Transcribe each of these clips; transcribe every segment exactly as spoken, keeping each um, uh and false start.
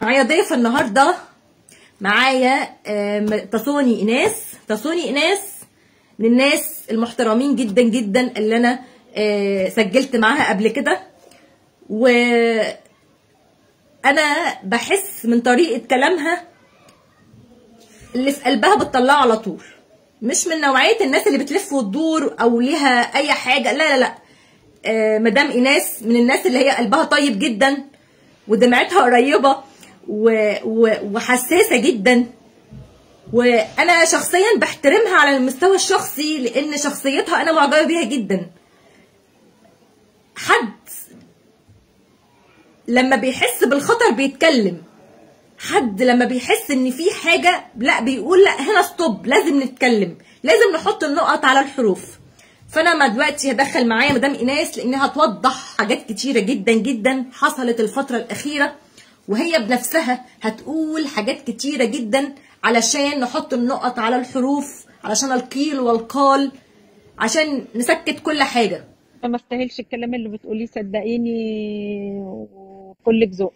معايا ضيف النهارده، معايا تصوني ايناس. تصوني ايناس من الناس المحترمين جدا جدا اللي انا سجلت معاها قبل كده، وانا بحس من طريقه كلامها اللي في قلبها بتطلعه على طول. مش من نوعيه الناس اللي بتلف وتدور او ليها اي حاجه، لا لا لا. مدام ايناس من الناس اللي هي قلبها طيب جدا ودمعتها قريبه وحساسه جدا، وانا شخصيا بحترمها على المستوى الشخصي لان شخصيتها انا معجبه بيها جدا. حد لما بيحس بالخطر بيتكلم، حد لما بيحس ان في حاجه لا بيقول لا هنا ستوب، لازم نتكلم، لازم نحط النقط على الحروف. فانا ما دلوقتي هدخل معايا مدام ايناس لانها هتوضح حاجات كتيره جدا جدا حصلت الفتره الاخيره، وهي بنفسها هتقول حاجات كتيره جدا علشان نحط النقط على الحروف، علشان القيل والقال، عشان نسكت كل حاجه. ما استاهلش الكلام اللي بتقوليه، صدقيني وكلك ذوق.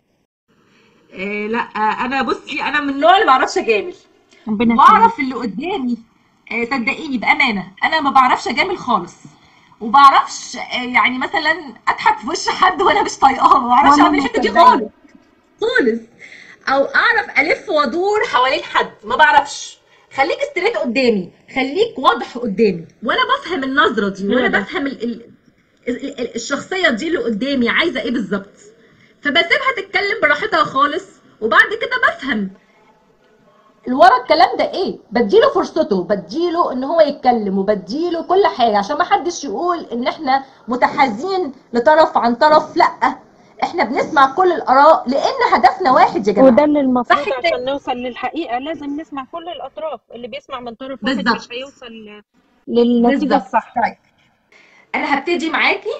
إيه لا انا بصي انا من النوع اللي ما بعرفش اجامل، بعرف اللي قدامي. إيه صدقيني بامانه انا ما بعرفش اجامل خالص، وبعرفش إيه يعني مثلا اضحك في وش حد وانا مش طايقاه، ما بعرفش اعمل الحته دي خالص خالص، او اعرف الف وادور حوالين حد، ما بعرفش. خليك استريت قدامي، خليك واضح قدامي، وانا بفهم النظره دي، وانا بفهم ال ال ال الشخصيه دي اللي قدامي عايزه ايه بالظبط، فبسيبها تتكلم براحتها خالص، وبعد كده بفهم اللي ورا الكلام ده ايه، بديله فرصته، بديله ان هو يتكلم، وبديله كل حاجه عشان ما حدش يقول ان احنا متحازين لطرف عن طرف. لا، احنا بنسمع كل الاراء لان هدفنا واحد يا جماعه، وده اللي المفروض عشان نوصل للحقيقه لازم نسمع كل الاطراف. اللي بيسمع من طرف واحد مش هيوصل للنتيجه الصح. طيب انا هبتدي معاكي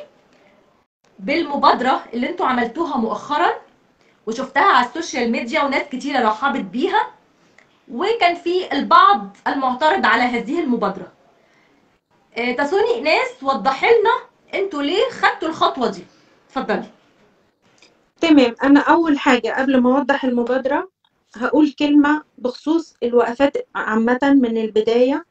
بالمبادره اللي انتوا عملتوها مؤخرا وشفتها على السوشيال ميديا وناس كتيره رحبت بيها، وكان في البعض المعترض على هذه المبادره. آه تصوني ايناس وضحي لنا انتوا ليه خدتوا الخطوه دي، اتفضلي. تمام، انا اول حاجه قبل ما اوضح المبادره هقول كلمه بخصوص الوقفات عامه من البدايه.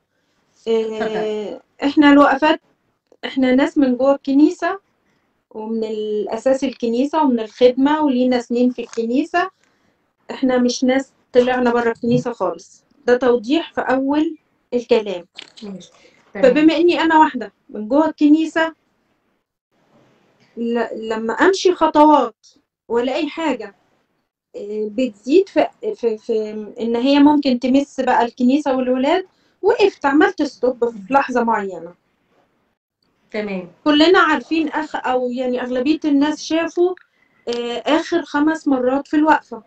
آه احنا الوقفات احنا ناس من جوه الكنيسه ومن الاساس الكنيسه ومن الخدمه ولينا سنين في الكنيسه، احنا مش ناس طلعنا بره الكنيسه خالص. ده توضيح في اول الكلام. فبما اني انا واحده من جوه الكنيسه، لما امشي خطوات ولا اي حاجه بتزيد في, في, في ان هي ممكن تمس بقى الكنيسه والولاد، وقفت عملت ستوب في لحظه معينه. تمام. كلنا عارفين اخ او يعني اغلبيه الناس شافوا اخر خمس مرات في الوقفه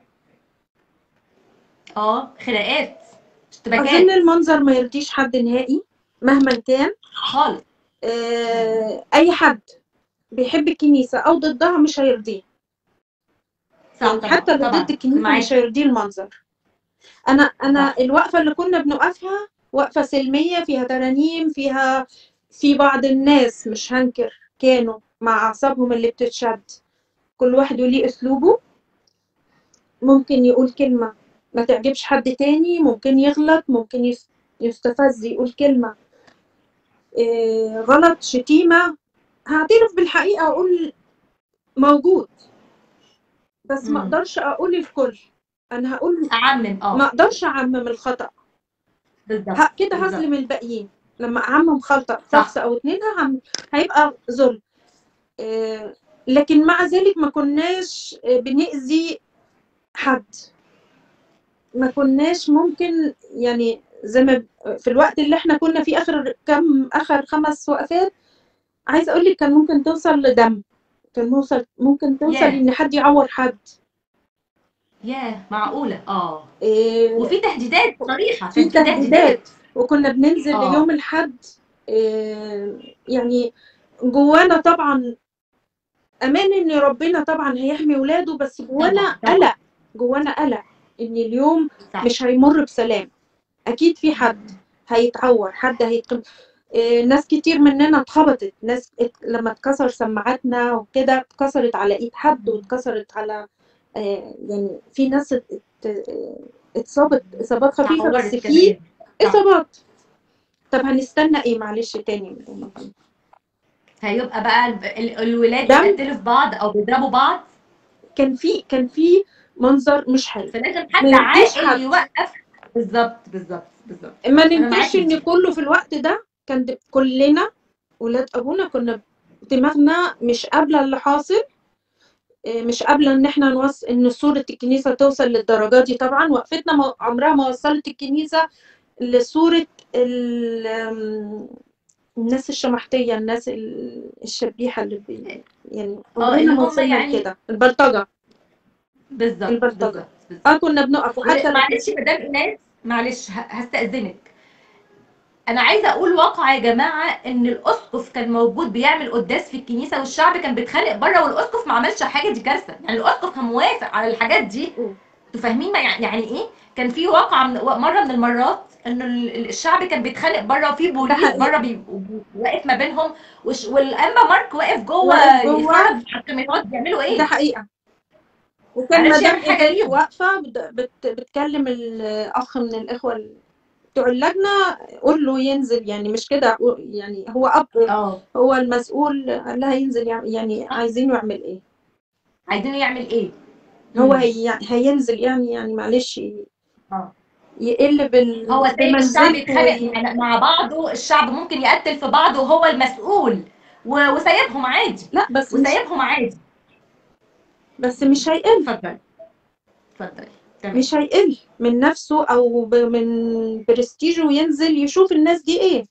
اه خناقات، اشتباكات. اظن المنظر ما يرضيش حد نهائي مهما كان خالص. آه اي حد بيحب الكنيسه او ضدها مش هيرضيه، يعني حتى اللي ضد الكنيسه مش هيرضيه المنظر. انا انا طبعا. الوقفه اللي كنا بنوقفها وقفه سلميه فيها ترانيم، فيها في بعض الناس مش هنكر كانوا مع اعصابهم اللي بتتشد، كل واحد وليه اسلوبه، ممكن يقول كلمه ما تعجبش حد تاني، ممكن يغلط، ممكن يستفز يقول كلمه إيه غلط، شتيمه، هعترف بالحقيقه واقول موجود، بس ما اقدرش اقول الكل. انا هقول اعمم، اه ما اقدرش اعمم الخطا بالظبط كده، هظلم الباقيين. لما اعمم خطا شخص او اتنين هيبقى ظلم. إيه لكن مع ذلك ما كناش بنأذي حد، ما كناش ممكن يعني زي ما في الوقت اللي احنا كنا فيه اخر كم اخر خمس وقفات، عايزه اقول لك كان ممكن توصل لدم، كان موصل ممكن توصل yeah. ان حد يعور حد. ياه yeah. معقوله. اه إيه وفي تهديدات صريحه، في تهديدات، وكنا بننزل آه. يوم الحد. إيه يعني جوانا طبعا امان ان ربنا طبعا هيحمي ولاده، بس جوانا قلق، جوانا قلق ان اليوم صح. مش هيمر بسلام، اكيد في حد هيتعور، حد هيتقم. إيه ناس كتير مننا اتخبطت، ناس ات... لما اتكسر سماعاتنا وكده اتكسرت على ايد حد واتكسرت على آه، يعني في ناس ات- ات- اتصابت اصابات خفيفه، بس اتعورت في كمان. صح. اصابات. طب هنستنى ايه؟ معلش تاني. هيبقى بقى ال- ال- الولاد دم. بيقتلوا في بعض او بيضربوا بعض، كان في كان في منظر مش حلو، فلازم ما حد نديش عاقل حد. يوقف. بالظبط بالظبط بالظبط. ما انا ننكرش معاكي في ان دي. كله في الوقت ده كان د- كلنا ولاد ابونا كنا دماغنا مش قابله اللي حاصل، إيه، مش قابله ان احنا نوصل ان صوره الكنيسه توصل للدرجه دي. طبعا وقفتنا ما- عمرها ما وصلت الكنيسه لصوره ال- آم، الناس الشمحتيه، الناس ال- الشبيحه اللي بي يعني اه عمرنا اللي ما هم وصلنا يعني. لكده. البلطجه. بالظبط البلطجه. بالظبط بالظبط. اه كنا بنقف وحتى لو ومعلش مدام ايناس، معلش ه- هستأذنك. انا عايزه اقول واقع يا جماعه، ان الاسقف كان موجود بيعمل قداس في الكنيسه والشعب كان بيتخانق بره والاسقف ما عملش حاجه، دي كارثه. يعني الاسقف كان موافق على الحاجات دي. م. انتوا فاهمين ما يعني يعني ايه؟ كان في واقعه من مره من المرات ان ال- الشعب كان بيتخانق بره وفي ده بوليس بره حقيقي. بي- واقف ما بينهم، وش- والانبا مارك واقف جوه واقف جوه. يتفرج على الكاميرات بيعملوا ده ايه. حقيقه. وكان معرفش مدام يعمل حاجه ايفات ليهم. واقفه بت- بت- بتكلم الاخ من الاخوه ال- بتوع اللجنه، قول له ينزل. يعني مش كده، يعني هو اب، اه هو المسؤول، قال لها ينزل يعمل. يعني عايزينه يعمل ايه؟ عايزينه يعمل ايه. هو امم هي هينزل يعني يعني معلش اه يقل هو بال... سايب الشعب بمنزلته يتخانق وي... مع مع بعضه، الشعب ممكن يقتل في بعضه وهو المسؤول، و- وسايبهم عادي. لا بس مش وسايبهم عادي. بس مش هيقل. اتفضلي اتفضلي. تمام. مش هيقل من نفسه او ب... من برستيجه، وينزل يشوف الناس دي ايه.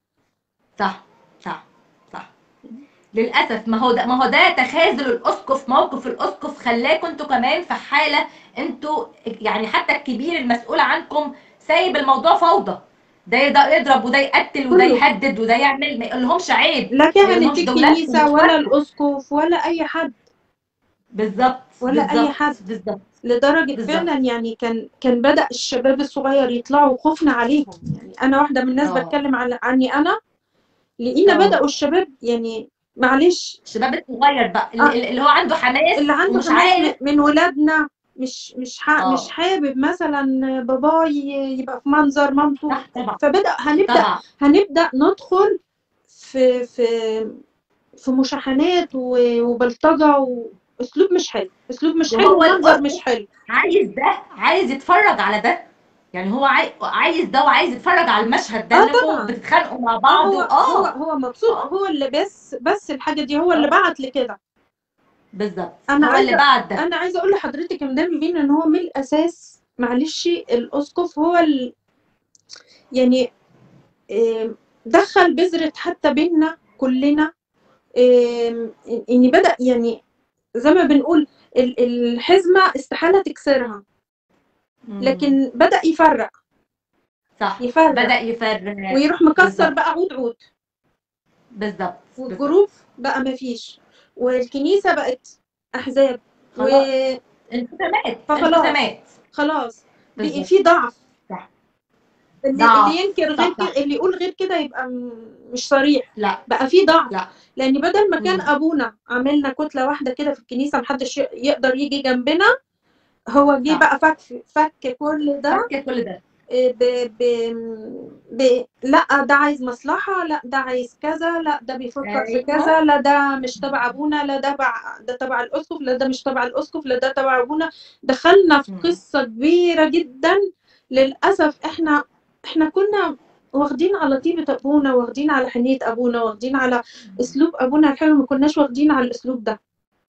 صح صح صح. للاسف ما هو ده ما هو ده تخاذل الاسقف، موقف الاسقف خلاكم انتوا كمان في حاله، انتوا يعني حتى الكبير المسؤول عنكم سايب الموضوع فوضى. ده يقدر يضرب وده يقتل وده كله. يهدد وده يعمل، ما يقولهمش عيب. لا ما كهنة يقولهمش دولتكم الكنيسة ولا واخواتكم. الأسقف ولا أي حد. بالظبط ولا أي بالظبط حد. بالظبط لدرجة بالظبط. فعلا يعني كان كان بدأ الشباب الصغير يطلعوا خوفنا عليهم. يعني أنا واحدة من الناس اه بتكلم عن عني أنا، لقينا اه بدأوا الشباب يعني معلش. الشباب الصغير بقى آه اللي اللي هو عنده حماس اللي عنده ومش حماس من, عارف. من ولادنا، مش مش ح... مش اه حابب مثلا باباه ي- يبقى في منظر مامته. صح طبعا فبدأ هنبدأ طبعا. هنبدأ ندخل في في في مشاحنات و- وبلطجة وأسلوب مش حلو، أسلوب مش حلو وهو ومنظر مش الاسقف حلو. عايز ده، عايز يتفرج على ده. يعني هو عاي... عايز ده وعايز يتفرج على المشهد ده اه انكم طبعا. بتتخانقوا مع اه بعض. هو هو اه هو مبسوط، اه هو اللي بس بس الحاجة دي هو اللي اه بعت لكده. بالظبط. أنا هو اللي عايزة بعد ده. أنا عايزة أقول لحضرتك يا مدام فين إن هو من الأساس معلش الأسقف هو ال... يعني آم، دخل بذرة حتى بينا كلنا، آم، إن بدأ يعني زي ما بنقول ال- الحزمة استحالة تكسرها، مم. لكن بدأ يفرق. صح يفرق بدأ يفرق. ويروح مكسر بالظبط بقى عود عود، بالظبط بالظبط. والجروب بقى مفيش، والكنيسة بقت أحزاب و... خلاص انقسامات فخلاص. انقسامات. خلاص بقي بالظبط في ضعف. صح. اللي اللي ضعف. ينكر غير صح كده، صح. اللي يقول غير كده يبقى م- مش صريح. لا بقى في ضعف. لا. لأن بدل ما كان مم. أبونا عملنا كتلة واحدة كده في الكنيسة محدش ي- يقدر يجي جنبنا، هو جه صح. بقى فك فك كل ده. فك كل ده. ب... ب... ب... لا ده عايز مصلحة، لا ده عايز كذا، لا ده بيفكر في ايوه. كذا، لا ده مش تبع أبونا، لا ده بع... ده تبع الأسقف، لا ده مش تبع الأسقف، لا ده تبع أبونا. دخلنا في مم. قصة كبيرة جدا. للأسف احنا احنا كنا واخدين على طيبة أبونا، واخدين على حنية أبونا، واخدين على أسلوب أبونا الحلو، ما كناش واخدين على الأسلوب ده.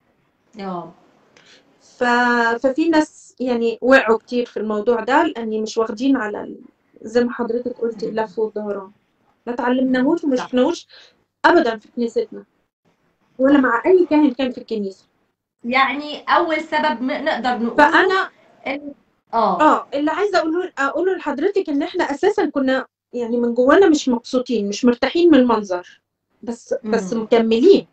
اه ف... ففي ناس يعني وقعوا كتير في الموضوع ده، لأني مش واخدين على ال... زي ما حضرتك قلتي مم. اللف والدوران. ما تعلمناهوش وما صح. شفناهوش أبدا في كنيستنا، ولا صح. مع أي كاهن كان في الكنيسة. يعني اول سبب م- نقدر نقوله فأنا ان اه اه اللي عايزة أقوله أقوله لحضرتك إن إحنا أساسا كنا يعني من جوانا مش مبسوطين، مش مرتاحين من المنظر، بس بس مم. مكملين.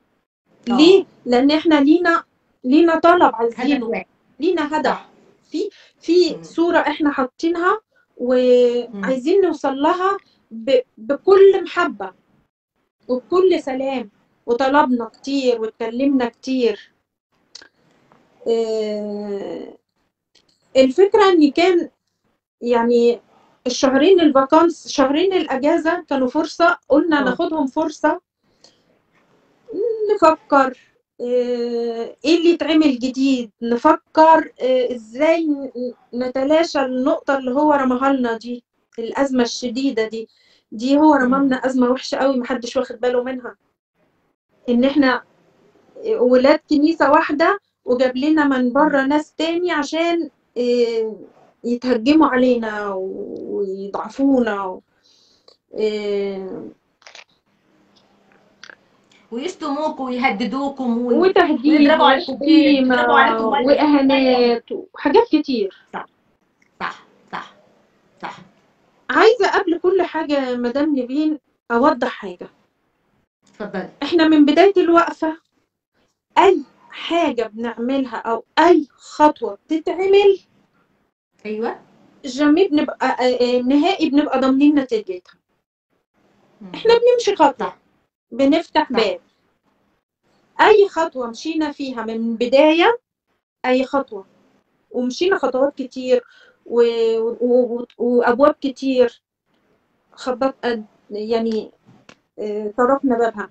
اه ليه؟ لأن إحنا لينا لينا طلب هدف عايزينه، واحد. لينا هدف. صح. في في مم. صورة احنا حاطينها مم. وعايزين نوصل لها ب... بكل محبة وبكل سلام، وطلبنا كتير واتكلمنا كتير. آه، الفكرة إن كان يعني الشهرين الفاكانس، شهرين الأجازة كانوا فرصة، قلنا اه ناخدهم فرصة نفكر آه، ايه اللي يتعمل جديد، نفكر آه، ازاي ن- نتلاشى النقطة اللي هو رماها لنا دي، الأزمة الشديدة دي. دي هو رمى مم. لنا أزمة وحشة قوي محدش واخد باله منها، إن إحنا ولاد كنيسة واحدة وجاب لنا من مم. بره ناس تاني عشان آه، يتهجموا علينا ويضعفونا. آه، ويشتموكوا ويهددوكم وي... وتهديد ويضربوا عليكم كيل، وشتيمة يضربوا عليكم ميه. وإهانات وحاجات كتير. صح صح صح صح. عايزة قبل كل حاجة مدام نبيل أوضح حاجة. اتفضلي. إحنا من بداية الوقفة أي حاجة بنعملها أو أي خطوة بتتعمل ايوه. جميع بنبقى آه، آه، نهائي بنبقى ضامنين نتيجتها. مم. إحنا بنمشي خطوة صح بنفتح صح باب. أي خطوة مشينا فيها من بداية، أي خطوة ومشينا خطوات كتير و... و... وأبواب كتير خبط يعني آه، طرقنا بابها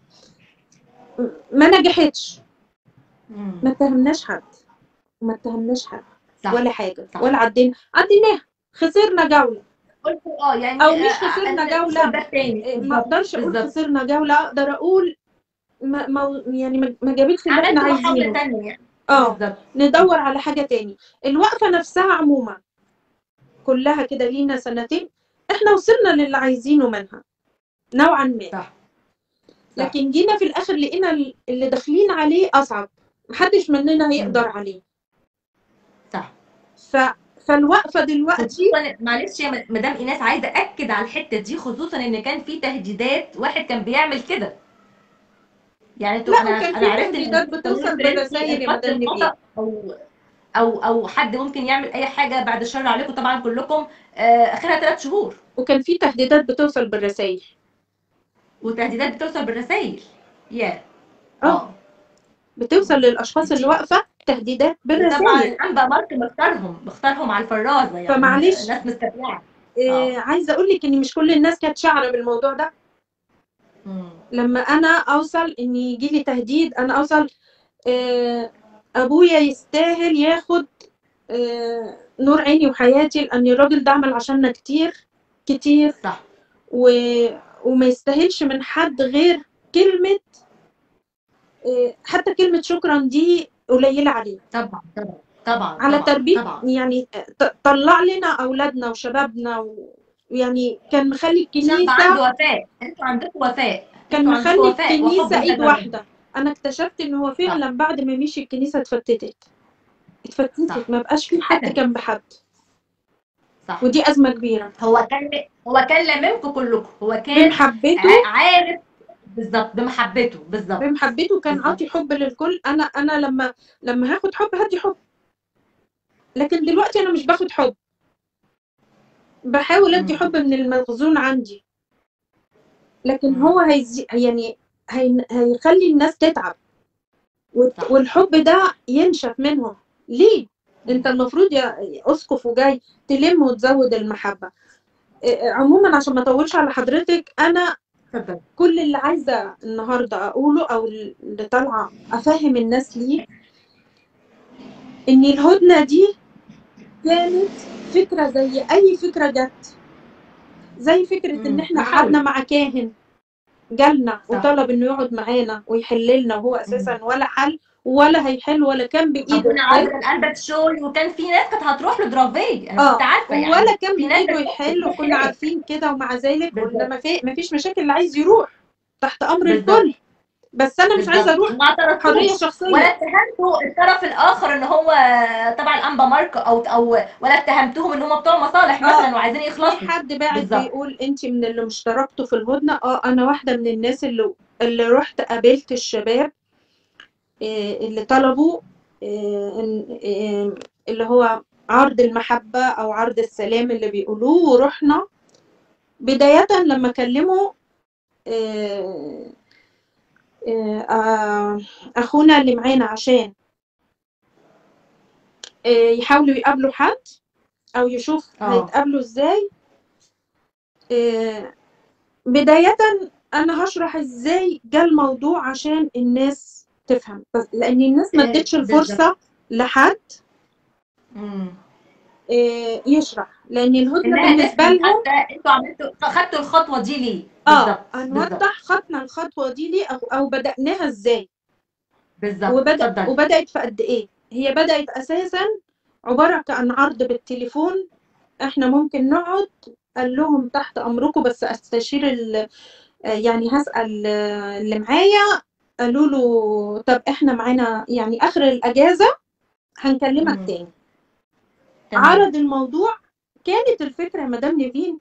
ما نجحتش، مم. ما اتهمناش حد وما اتهمناش حد صح ولا حاجة صح. ولا عدينا عديناها. خسرنا جولة قلتوا اه يعني أو آه، مش آه، خسرنا ان ندخل جولة، باب تاني. آه، ما بالظبط أقدرش أقول بالظبط. خسرنا جولة، أقدر أقول ما ما يعني ما ما جابتش اللي إحنا عملتوا محاولة عايزينه. تانية يعني. اه بالظبط. ندور على حاجة تاني. الوقفة نفسها عموما كلها كده لينا سنتين احنا وصلنا للي عايزينه منها نوعا ما، صح صح لكن جينا في الآخر لقينا اللي داخلين عليه أصعب، محدش مننا مم. هيقدر عليه. صح. ف... فالوقفة دلوقتي خصوصا معلش يا مدام ايناس، عايزه اكد على الحته دي، خصوصا ان كان في تهديدات، واحد كان بيعمل كده. يعني انتوا، لا، انا وكان انا في عرفت ان تهديدات الناس بتستخدموا بتوصل الفرنسي بالرسائل يا الخط مدام نبيل. الخطا، او او او حد ممكن يعمل اي حاجه بعد الشر عليكم طبعا كلكم، آه، اخرها ثلاث شهور. وكان في تهديدات بتوصل بالرسائل. وتهديدات بتوصل بالرسائل. يا اه اه بتوصل للأشخاص اللي كتير. واقفة تهديدات وطبعا بالرسائل. الانبا مارك مختارهم مختارهم على الفرازه، يعني فمعلش ناس مستبيعه. اه. آه عايزة أقول لك إن مش كل الناس كانت شاعرة بالموضوع ده. مم. لما أنا أوصل إن يجي لي تهديد، أنا أوصل آه أبويا يستاهل ياخد آه نور عيني وحياتي، لأن الراجل ده عمل عشاننا كتير كتير صح. و... وما يستاهلش من حد غير كلمة آه، حتى كلمة شكرا دي قليلة عليه، طبعا طبعا طبعا على طبعا تربية طبعا. يعني ط- طلع لنا أولادنا وشبابنا و... يعني كان مخلي شعب الكنيسة، عنده وفاء، انتوا عندكم وفاء، كان انتوا عندكم مخلي وفاء وحب الكنيسة إيد لهذا الرجل. واحدة. أنا اكتشفت إن هو صح فعلا بعد ما مشي الكنيسة اتفتتت اتفتتت صح. ما بقاش في حد ابدا. كان بحد، صح. ودي أزمة كبيرة. هو كان هو كان لاممكم كلكم، هو كان بمحبته ع- عارف. بالظبط، بمحبته. بالظبط بمحبته كان بالظبط. عاطي حب للكل. أنا أنا لما لما هاخد حب هدي حب، لكن دلوقتي أنا مش باخد حب، بحاول أدي مم. حب من المخزون عندي، لكن مم. هو هيزي يعني هي... هيخلي الناس تتعب وت- صح. والحب ده ينشف منهم. ليه؟ انت مم. المفروض يا اسقف وجاي تلم وتزود المحبة. اه، عموما عشان ما اطولش على حضرتك، انا اتفضل. كل اللي عايزة النهاردة اقوله او اللي طالعة افهم الناس ليه، ان الهدنة دي كانت فكرة زي اي فكرة جت، زي فكرة ان مم. احنا محاولة. قعدنا مع كاهن جالنا صح. وطلب انه يقعد معانا ويحل لنا، وهو مم. اساسا ولا حل ولا هيحل ولا كان بايده ابونا يحل. عذرا الانبا شوي، وكان في ناس كانت هتروح له درافيه، انا كنت اه عارفه يعني ولا كان في ناس بايده بتروح يحل، بتروح وكنا هناك. عارفين كده، ومع ذلك قلنا بالظبط ما في ما فيش مشاكل، اللي عايز يروح تحت امر بالظبط الكل، بس انا مش عايزه بالظبط. اروح وما حريه اعترضتوش ولا شخصيه. اتهمتوا الطرف الاخر ان هو طبعا الانبا مارك، او او ولا اتهمتوهم ان هم بتوع مصالح اه مثلا وعايزين في يخلصوا. حد باعت بالظبط. بيقول انت من اللي اشتركتوا في الهدنه. اه انا واحده من الناس اللي اللي رحت قابلت الشباب آه، اللي طلبوا آه، إن- آه، اللي هو عرض المحبة أو عرض السلام اللي بيقولوه، ورحنا بداية لما كلموا آه، آه، آه، أخونا اللي معانا عشان يحاولوا يقابلوا حد او يشوف اه هيتقابلوا ازاي. آه، بداية انا هشرح ازاي جه الموضوع عشان الناس تفهم، بس لان الناس ما آه، ادتش بالظبط. الفرصة لحد امم آه، يشرح، لان الهدنة انها بالنسبة تفهم لهم حتى انتوا عملتوا خدتوا الخطوه دي ليه. اه بالظبط بالظبط هنوضح خدنا الخطوة دي ليه او, أو بدأناها ازاي، بالظبط. وبدأ اتفضلي. وبدأت في قد ايه. هي بدأت اساسا عبارة عن عرض بالتليفون، احنا ممكن نقعد، قال لهم تحت امركم بس استشير ال- يعني هسأل اللي معايا. قالوا له طب احنا معانا يعني اخر الاجازة هنكلمك امم تاني. تمام. عرض الموضوع. كانت الفكرة يا مدام نيفين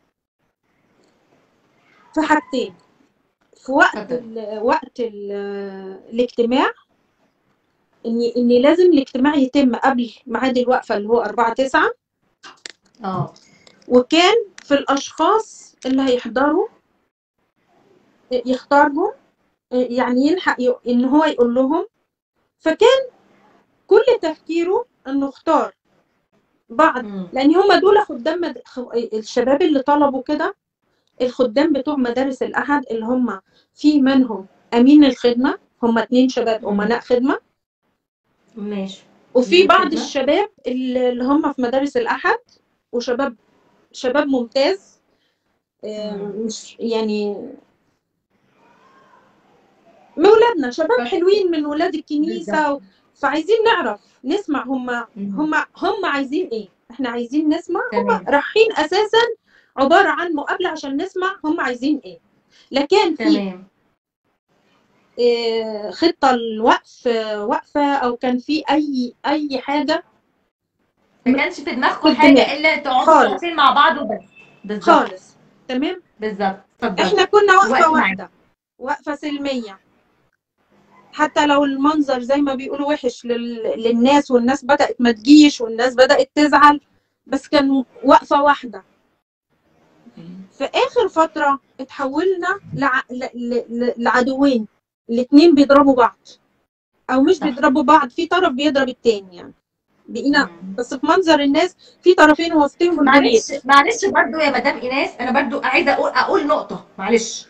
في حاجتين. في وقت اتفضلي. ال وقت ال الاجتماع، ان ان لازم الاجتماع يتم قبل ميعاد الوقفة اللي هو أربعة تسعة. اه وكان في الاشخاص اللي هيحضروا يختارهم، يعني يلحق ي- ان هو يقول لهم. فكان كل تفكيره انه اختار بعض، امم لان هم دول خدام مد... خ- الشباب اللي طلبوا كده، الخدام بتوع مدارس الاحد اللي هم في منهم امين الخدمه، هم اتنين شباب امم امناء خدمه. ماشي. وفي مين بعض الخدمه؟ الشباب اللي اللي هم في مدارس الاحد، وشباب شباب ممتاز. آه، امم مش يعني من ولادنا شباب بس حلوين من ولاد بالظبط. الكنيسة و... فعايزين نعرف نسمع هم امم هم هم عايزين ايه. احنا عايزين نسمع، هم تمام رايحين اساسا عبارة عن مقابلة عشان نسمع هم عايزين ايه. لا كان في تمام. اه خطة الوقف وقفة، او كان في اي اي حاجة ما م- كانش في في دماغكم الدماغ حاجه الا تقعدوا خالص طرفين مع بعض وبس. بالظبط خالص. تمام. بالظبط. اتفضلي. احنا كنا وقفة الوقت معاك. واحدة، وقفة سلمية. حتى لو المنظر زي ما بيقولوا وحش لل... للناس، والناس بدأت ما تجيش والناس بدأت تزعل، بس كان وقفة واحدة. في آخر فترة اتحولنا لع... ل... ل... ل- لعدوين، الاتنين بيضربوا بعض، أو مش صح. بيضربوا بعض، في طرف بيضرب التاني يعني. بقينا مم. بس في منظر الناس في طرفين واقفين بالبوليس. معلش معلش برضو يا مدام ايناس، انا برضو عايزه اقول اقول نقطه معلش.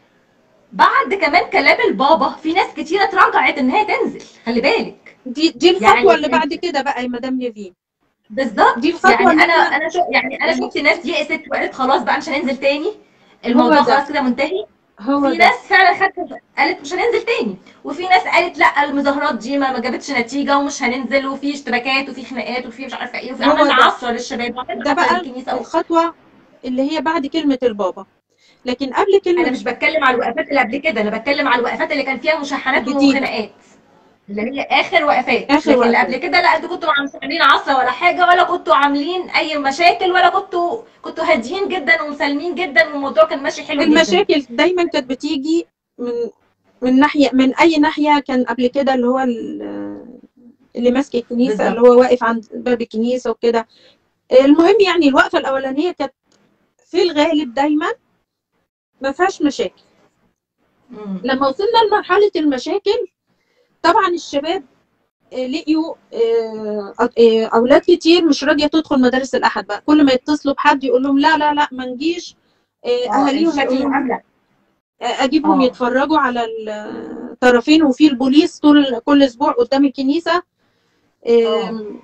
بعد كمان كلام البابا في ناس كتيره اتراجعت ان هي تنزل، خلي بالك. دي دي الخطوة يعني اللي بعد كده بقى يا مدام نيفين. دي بالظبط. الخطوة يعني اللي انا احنا انا شو يعني انا اللي شفت ناس يئست وقالت خلاص بقى مش هننزل تاني، هو الموضوع ده خلاص كده منتهي. هو في ده ناس فعلا خدت قالت مش هننزل تاني، وفي ناس قالت لا المظاهرات دي ما ما جابتش نتيجه ومش هننزل، وفي اشتباكات وفي خناقات وفي مش عارفه ايه، وفي هو عملنا ده عصره للشباب وعملنا ده عصره بقى للكنيسه و... الخطوة اللي هي بعد كلمة البابا. لكن قبل انا كلمة مش بتكلم على الوقفات اللي قبل كده، انا بتكلم على الوقفات اللي كان فيها مشاحنات جديدة، وخناقات، اللي هي اخر وقفات. آخر لكن اللي قبل وقفات. كده لا، انتوا كنتوا عاملين عصا ولا حاجه، ولا كنتوا عاملين اي مشاكل، ولا كنتوا كنتوا هاديين جدا ومسالمين جدا، والموضوع كان ماشي حلو جدا. المشاكل دايما كانت بتيجي من من ناحية، من أي ناحية. كان قبل كده اللي هو ال- اللي ماسك الكنيسة، اللي بالظبط. هو واقف عند باب الكنيسة وكده. المهم يعني الوقفة الأولانية كانت في الغالب دايما ما فيهاش مشاكل. امم لما وصلنا لمرحلة المشاكل، طبعا الشباب آه، لقيوا آه، آه، أولاد كتير مش راضية تدخل مدارس الأحد. بقى كل ما يتصلوا بحد يقول لهم لا لا لا ما نجيش. آه، اه أهاليهم الشكل يقولوا لهم مقابله. اجيبهم اه يتفرجوا على الطرفين، وفي البوليس طول كل اسبوع قدام الكنيسه. اه آم،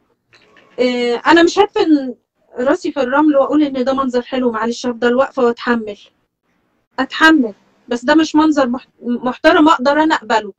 آه، انا مش هدفن راسي في الرمل واقول ان ده منظر حلو. معلش افضل واقفه واتحمل اتحمل، بس ده مش منظر مح- محترم اقدر انا اقبله،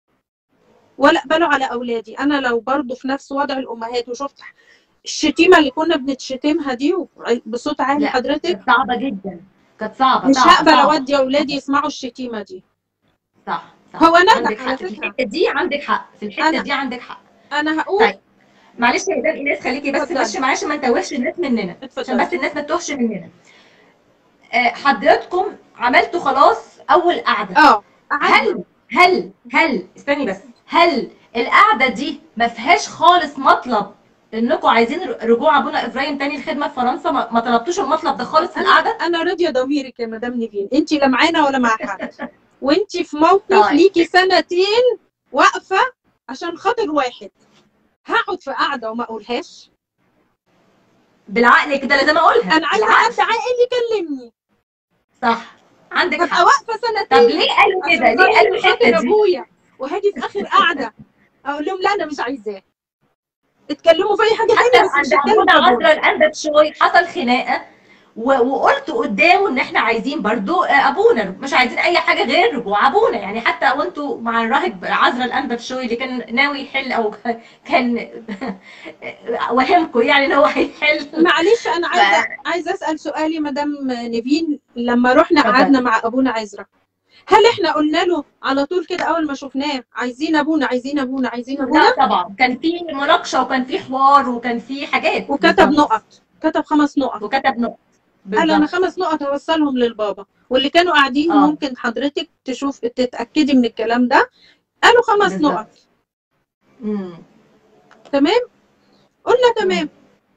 ولا اقبله على اولادي. انا لو برضو في نفس وضع الامهات وشفت الشتيمه اللي كنا بنتشتمها دي بصوت عالي لا حضرتك، كانت صعبه جدا، كانت صعبه مش صعبه هقبل صعبه. اودي اولادي يسمعوا الشتيمه دي. صح صح هو عندك نجح على حق في فكره. الحته دي، عندك حق في الحته انا دي، عندك حق. انا هقول. طيب معلش يا مدام ايناس، خليكي بس اتفضلي ماشي معلش ما نتوهش الناس مننا، عشان اتفضلي. بس الناس ما تتوهش مننا. آه، حضراتكم عملتوا خلاص اول قعده. اه قعدنا. هل هل هل استني بس، هل القعده دي ما فيهاش خالص مطلب انكم عايزين رجوع ابونا ابراهيم تاني الخدمه في فرنسا؟ ما ما طلبتوش المطلب ده خالص في انا القعده؟ انا راضيه ضميرك يا مدام نيفين، انت لا معانا ولا مع حد، وانت في موقف طيب ليكي سنتين واقفه عشان خاطر واحد. هقعد في قاعده وما اقولهاش؟ بالعقل كده لازم اقولها، انا عايزه بالعقل. حد عاقل يكلمني. صح، عندك هبقى حق. واقفه طب سنتين ليه قالوا كده؟ عشان ليه قالوا خاطر الحته دي؟ ابويا، وهاجي في اخر قعده اقول لهم لا انا مش عايزاه. اتكلموا في اي حاجه حتى تانية بس عند مش هتكلم ابونا في ابويا. عذرا الانبا بشوي حصل خناقه، و- وقلت قدامه ان احنا عايزين برضو آه، ابونا، مش عايزين اي حاجه غير رجوع ابونا. يعني حتى وانتوا مع الراهب عذرا الانبا بشوي اللي كان ناوي يحل، او كان وهمكم يعني ان هو هيحل. معلش انا ف- عايزه عايزه اسال سؤال يا مدام نيفين. لما رحنا اتفضل. قعدنا مع ابونا عزرا، هل احنا قلنا له على طول كده اول ما شفناه عايزين ابونا عايزين ابونا عايزين لا ابونا؟ طبعا، كان في مناقشه وكان في حوار وكان في حاجات. وكتب بالظبط. نقط، كتب خمس نقط، وكتب نقط. قال انا بالظبط. خمس نقط هوصلهم للبابا، واللي كانوا قاعدين اه ممكن حضرتك تشوف تتاكدي من الكلام ده، قالوا خمس بالظبط. نقط. امم تمام، قلنا مم. تمام.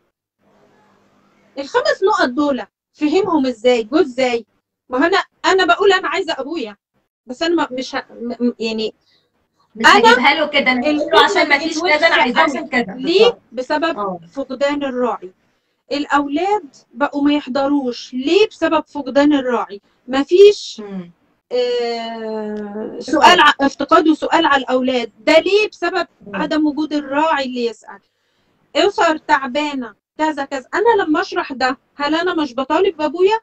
الخمس نقط دول فهمهم ازاي؟ جو ازاي؟ ما انا انا بقول انا عايزه ابويا، بس انا ما- مش ه... م- يعني مش انا هجيبها له كده، نقول له الخدمه عشان ما بقت فيش كذا، انا وحشه عايزاه قوي. عشان كذا. ليه؟ بالظبط. بسبب اه فقدان الراعي. الاولاد بقوا ما يحضروش ليه؟ بسبب فقدان الراعي. مفيش مم. آه سؤال ع... افتقاد وسؤال على الاولاد ده ليه؟ بسبب مم. عدم وجود الراعي اللي يسال. اسر تعبانه كذا كذا. انا لما اشرح ده هل انا مش بطالب بابويا؟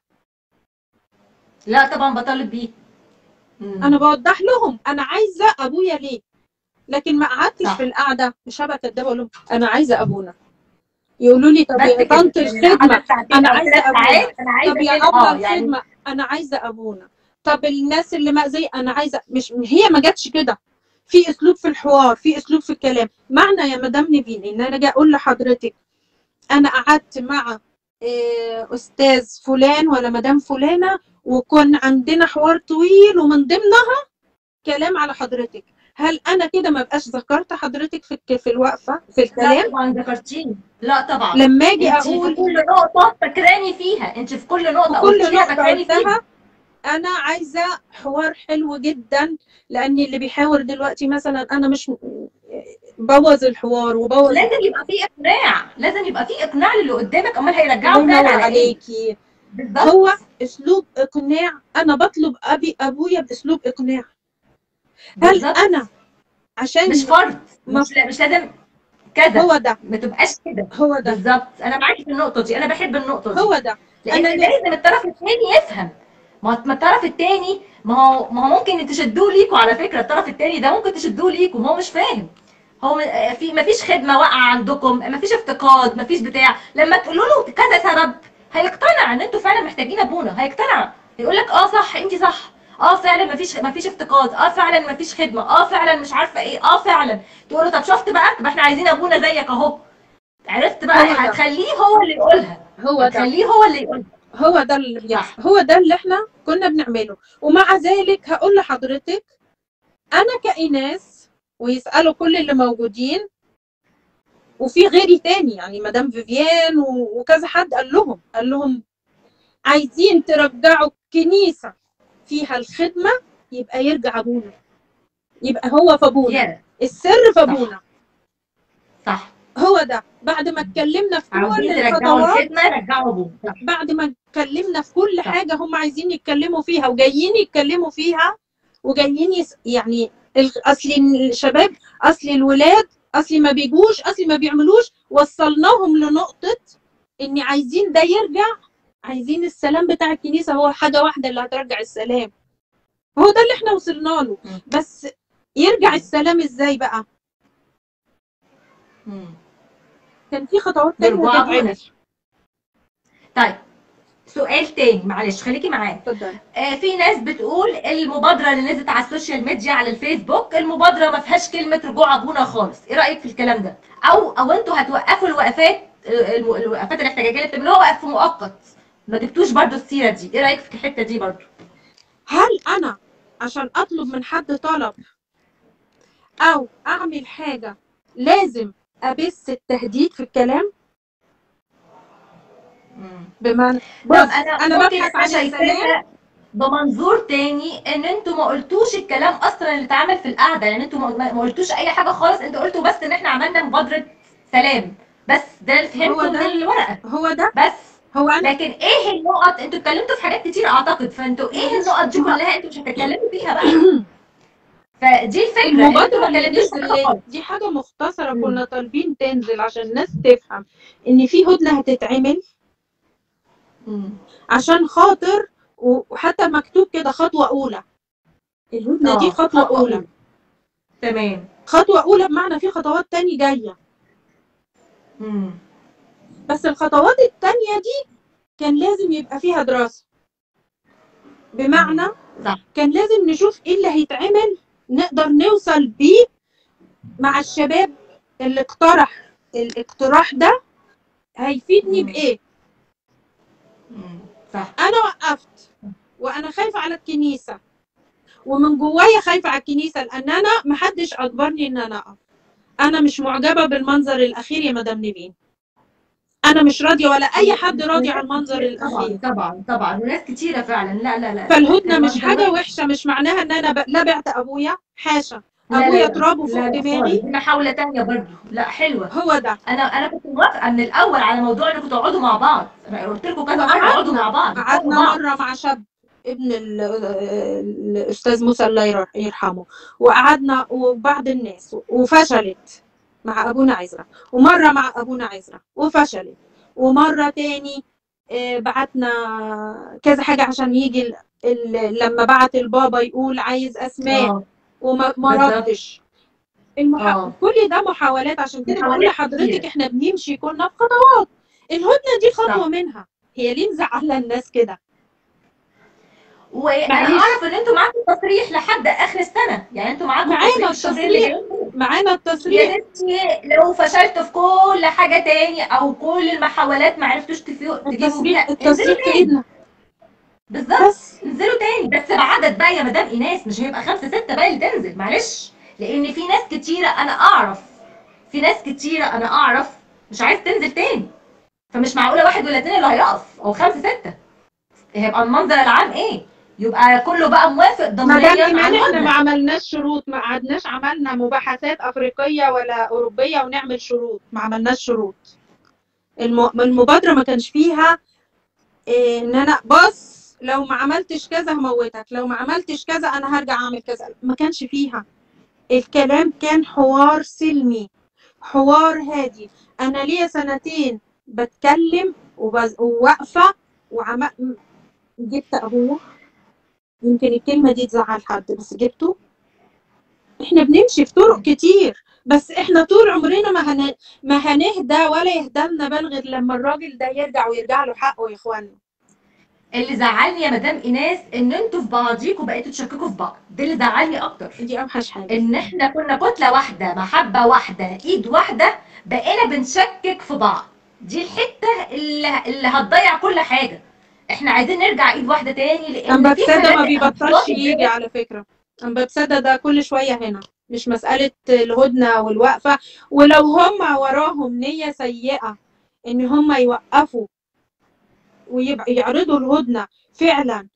لا طبعا بطالب بيه. مم. انا بوضح لهم انا عايزه ابويا ليه، لكن ما قعدتش صح. في القعده مش هبقى كدابه اقول لهم انا عايزه ابونا. يقولوا لي طب بس يا كده طنط يعني القعده الخدمه ساعتين انا او عايزه ثلاث ابونا. ساعات انا عايزه طب يا كده. ابله اه يعني الخدمه انا عايزه ابونا. طب الناس اللي مأذيه انا عايزه. مش هي ما جاتش كده، في اسلوب في الحوار، في اسلوب في الكلام. معنى يا مدام نيفين ان انا اجي اقول لحضرتك انا قعدت مع إيه، استاذ فلان ولا مدام فلانه وكان عندنا حوار طويل ومن ضمنها كلام على حضرتك، هل انا كده ما بقاش ذكرت حضرتك في الك- في الوقفه في لا الكلام؟ طبعا ذكرتيني. لا طبعا. لما اجي انت في اقول كل نقطه فاكراني فيها، انت في كل في نقطه كل قلتيها نقطه فاكراني قلتها فيها. انا عايزه حوار حلو جدا، لان اللي بيحاور دلوقتي مثلا انا مش بوظ الحوار وبوظ. لازم يبقى في اقناع، لازم يبقى في اقناع للي قدامك، امال الله هيرجعوا فعلا ينور على ايه؟ عليكي. بالظبط. هو اسلوب اقناع. انا بطلب ابي ابويا باسلوب اقناع. هل بالظبط. انا عشان مش فرض، ما مش لا مش لازم كذا، هو ده ما تبقاش كده. هو ده بالظبط، انا معاكي في النقطه دي، انا بحب النقطه دي. هو ده لان انا ل- لازم الطرف الثاني يفهم. ما ما الطرف الثاني، ما هو ما هو ممكن تشدوه ليكوا. على فكره الطرف الثاني ده ممكن تشدوه ليكوا، ما هو مش فاهم. هو م- في ما فيش خدمه واقعه عندكم، ما فيش افتقاد، ما فيش بتاع. لما تقولوا له كذا سبب هيقتنع ان انتوا فعلا محتاجين ابونا، هيقتنع. يقول لك اه صح، انت صح. اه فعلا ما فيش ما فيش افتقاد، اه فعلا ما فيش خدمه، اه فعلا مش عارفه ايه، اه فعلا. تقول له طب شفت بقى، طب احنا عايزين ابونا زيك اهو. عرفت بقى؟ هو ده هتخليه هو اللي يقولها. هو ده هتخليه هو اللي يقولها. هو ده اللي صح. بيحصل. هو ده اللي احنا كنا بنعمله. ومع ذلك هقول لحضرتك انا كإناس ويسألوا كل اللي موجودين وفي غيري تاني، يعني مدام فيفيان و- وكذا حد قال لهم قال لهم عايزين ترجعوا الكنيسة فيها الخدمة، يبقى يرجع ابونا، يبقى هو في ابونا، يا السر في صح ابونا. صح. هو ده. بعد ما اتكلمنا في كل عاوزين ترجعوا الخطوات، الخدمه، رجعوا ابوه. صح بعد ما اتكلمنا في كل صح. حاجة هم عايزين يتكلموا فيها وجايين يتكلموا فيها وجايين يس... يعني ال- اصل الشباب، اصل الولاد، اصل ما بيجوش، اصل ما بيعملوش. وصلناهم لنقطة ان عايزين ده يرجع، عايزين السلام بتاع الكنيسة هو حاجة واحدة اللي هترجع السلام. هو ده اللي احنا وصلنا له. مم. بس يرجع السلام ازاي بقى؟ مم. كان في خطوات تانية برجوع ابونا. تتعمل. طيب سؤال تاني، معلش خليكي معايا. اتفضل. آه في ناس بتقول المبادره اللي نزلت على السوشيال ميديا على الفيسبوك، المبادره ما فيهاش كلمه رجوع ابونا خالص. ايه رايك في الكلام ده؟ او او انتوا هتوقفوا الوقفات، آه، الو- الوقفات الاحتجاجيه اللي بتعملوها وقف مؤقت، ما جبتوش برضو السيره دي. ايه رايك في الحته دي برضو؟ هل انا عشان اطلب من حد طلب او اعمل حاجة لازم ابث التهديد في الكلام؟ مم. بمعنى طب بص انا انا ممكن ببحث انا عن السلام. شايفاها. بمنظور تاني ان انتوا ما قلتوش الكلام اصلا اللي اتعمل في القعده، يعني انتوا ما ما قلتوش اي حاجه خالص، انتوا قلتوا بس ان احنا عملنا مبادره سلام، بس ده اللي هو فهمته من ده الورقه هو ده بس. هو انا لكن ايه النقط؟ انتوا اتكلمتوا في حاجات كتير اعتقد، فانتوا ايه النقط دي كلها انتوا مش هتتكلموا فيها بقى. فدي الفكره ان انتوا المبادرة ما اللي اتكلمتوش في حاجه نزلت خالص. دي حاجة مختصرة، مم. كنا طالبين تنزل عشان الناس تفهم ان في هدنة هتتعمل، مم. عشان خاطر، وحتى مكتوب كده خطوة أولى. الهدنة دي اه خطوة خطوه أولى. اولى. تمام. خطوة أولى بمعنى في خطوات تاني جاية، مم. بس الخطوات التانية دي كان لازم يبقى فيها دراسة، بمعنى صح. كان لازم نشوف ايه اللي هيتعمل نقدر نوصل بيه مع الشباب اللي اقترح الاقتراح ده هيفيدني مم. بإيه. مم. صح. أنا وقفت وأنا خايفة على الكنيسة، ومن جوايا خايفة على الكنيسة، لأن أنا محدش أجبرني إن أنا أقف. أنا مش معجبة بالمنظر الأخير يا مدام نيفين، أنا مش راضية ولا أي حد راضي على المنظر طبعا الأخير. طبعا طبعا، وناس كتيره فعلا. لا لا لا لا فالهدنة مش المنظر حاجة وحش. وحشة، مش معناها إن أنا ب... لا بعت أبويا، حاشا، لا لا أبويا لا ترابه فوق لا لا خالص، دماغي. دي محاولة تانية برضو. لا حلوة. هو ده. انا انا كنت موافقة من الاول على موضوع انكم تقعدوا مع بعض، انا قلت لكم كذا مرة اقعدوا مع وقعدنا بعض اتفقوا قعدنا بعض. مرة مع شاب ابن ال- الأستاذ موسى الله ير- يرحمه، وقعدنا وبعض الناس وفشلت مع أبونا عزرا، ومرة مع أبونا عزرا وفشلت، ومرة تاني آه، بعتنا كذا حاجة عشان يجي ال- ال- لما بعت البابا يقول عايز أسماء اه وما ما بالظبط. ردش. المح... اه كل ده محاولات، عشان كده بقول محاولات لحضرتك كتير. احنا بنمشي كنا بخطوات. الهدنة دي خطوة صح. منها. هي ليه مزعلة الناس كده؟ وانا معلش، اعرف ان انتوا معاكم تصريح لحد اخر السنة، يعني انتوا معاكم معانا تصريح الشهرين اللي التصريح، جايين. معانا يا التصريح. ستي لو فشلتوا في كل حاجة تاني او كل المحاولات ما عرفتوش تفيو- تجيبوا التصريح بيها، انزلوا التصريح في تاني. ايدنا. بالظبط. بس انزلوا تاني بس بعدد بقى يا مدام ايناس، مش هيبقى خمسة ستة بقى اللي تنزل، معلش. لان في ناس كتيرة انا اعرف، في ناس كتيرة انا اعرف مش عايز تنزل تاني، فمش معقولة واحد ولا اتنين اللي هيقف او خمسة ستة. هيبقى المنظر العام ايه؟ يبقى كله بقى موافق مدام ضمنيا ايمان على احنا ما الهدنة. عملناش شروط، ما قعدناش عملنا مباحثات افريقيه ولا اوروبيه ونعمل شروط، ما عملناش شروط. الم... المبادره ما كانش فيها إيه ان انا بص لو ما عملتش كذا هموتك، لو ما عملتش كذا انا هرجع اعمل كذا، ما كانش فيها. الكلام كان حوار سلمي، حوار هادي. انا ليا سنتين بتكلم وبز- وواقفه وعم جبت ابويا، يمكن الكلمه دي تزعل حد بس جبته. احنا بنمشي في طرق كتير، بس احنا طول عمرنا ما هن... ما هنهدى ولا يهدمنا بال غير لما الراجل ده يرجع ويرجع له حقه يا اخوانا. اللي زعلني يا مدام ايناس ان انتوا في بعضيكوا بقيتوا تشككوا في بعض، ده اللي زعلني اكتر. دي اوحش حاجه. ان احنا كنا كتلة واحدة، محبة واحدة، ايد واحدة، بقينا بنشكك في بعض. دي الحتة اللي, اللي هتضيع كل حاجة. احنا عايزين نرجع ايد واحدة تاني، لان في امبابسادة حاجات ما بيبطلش هتتواصل يجي بينا. على فكره. امبابسادة ده كل شويه هنا، مش مساله الهدنه والوقفه. ولو هم وراهم نيه سيئه ان هم يوقفوا ويبقى يعرضوا الهدنه فعلا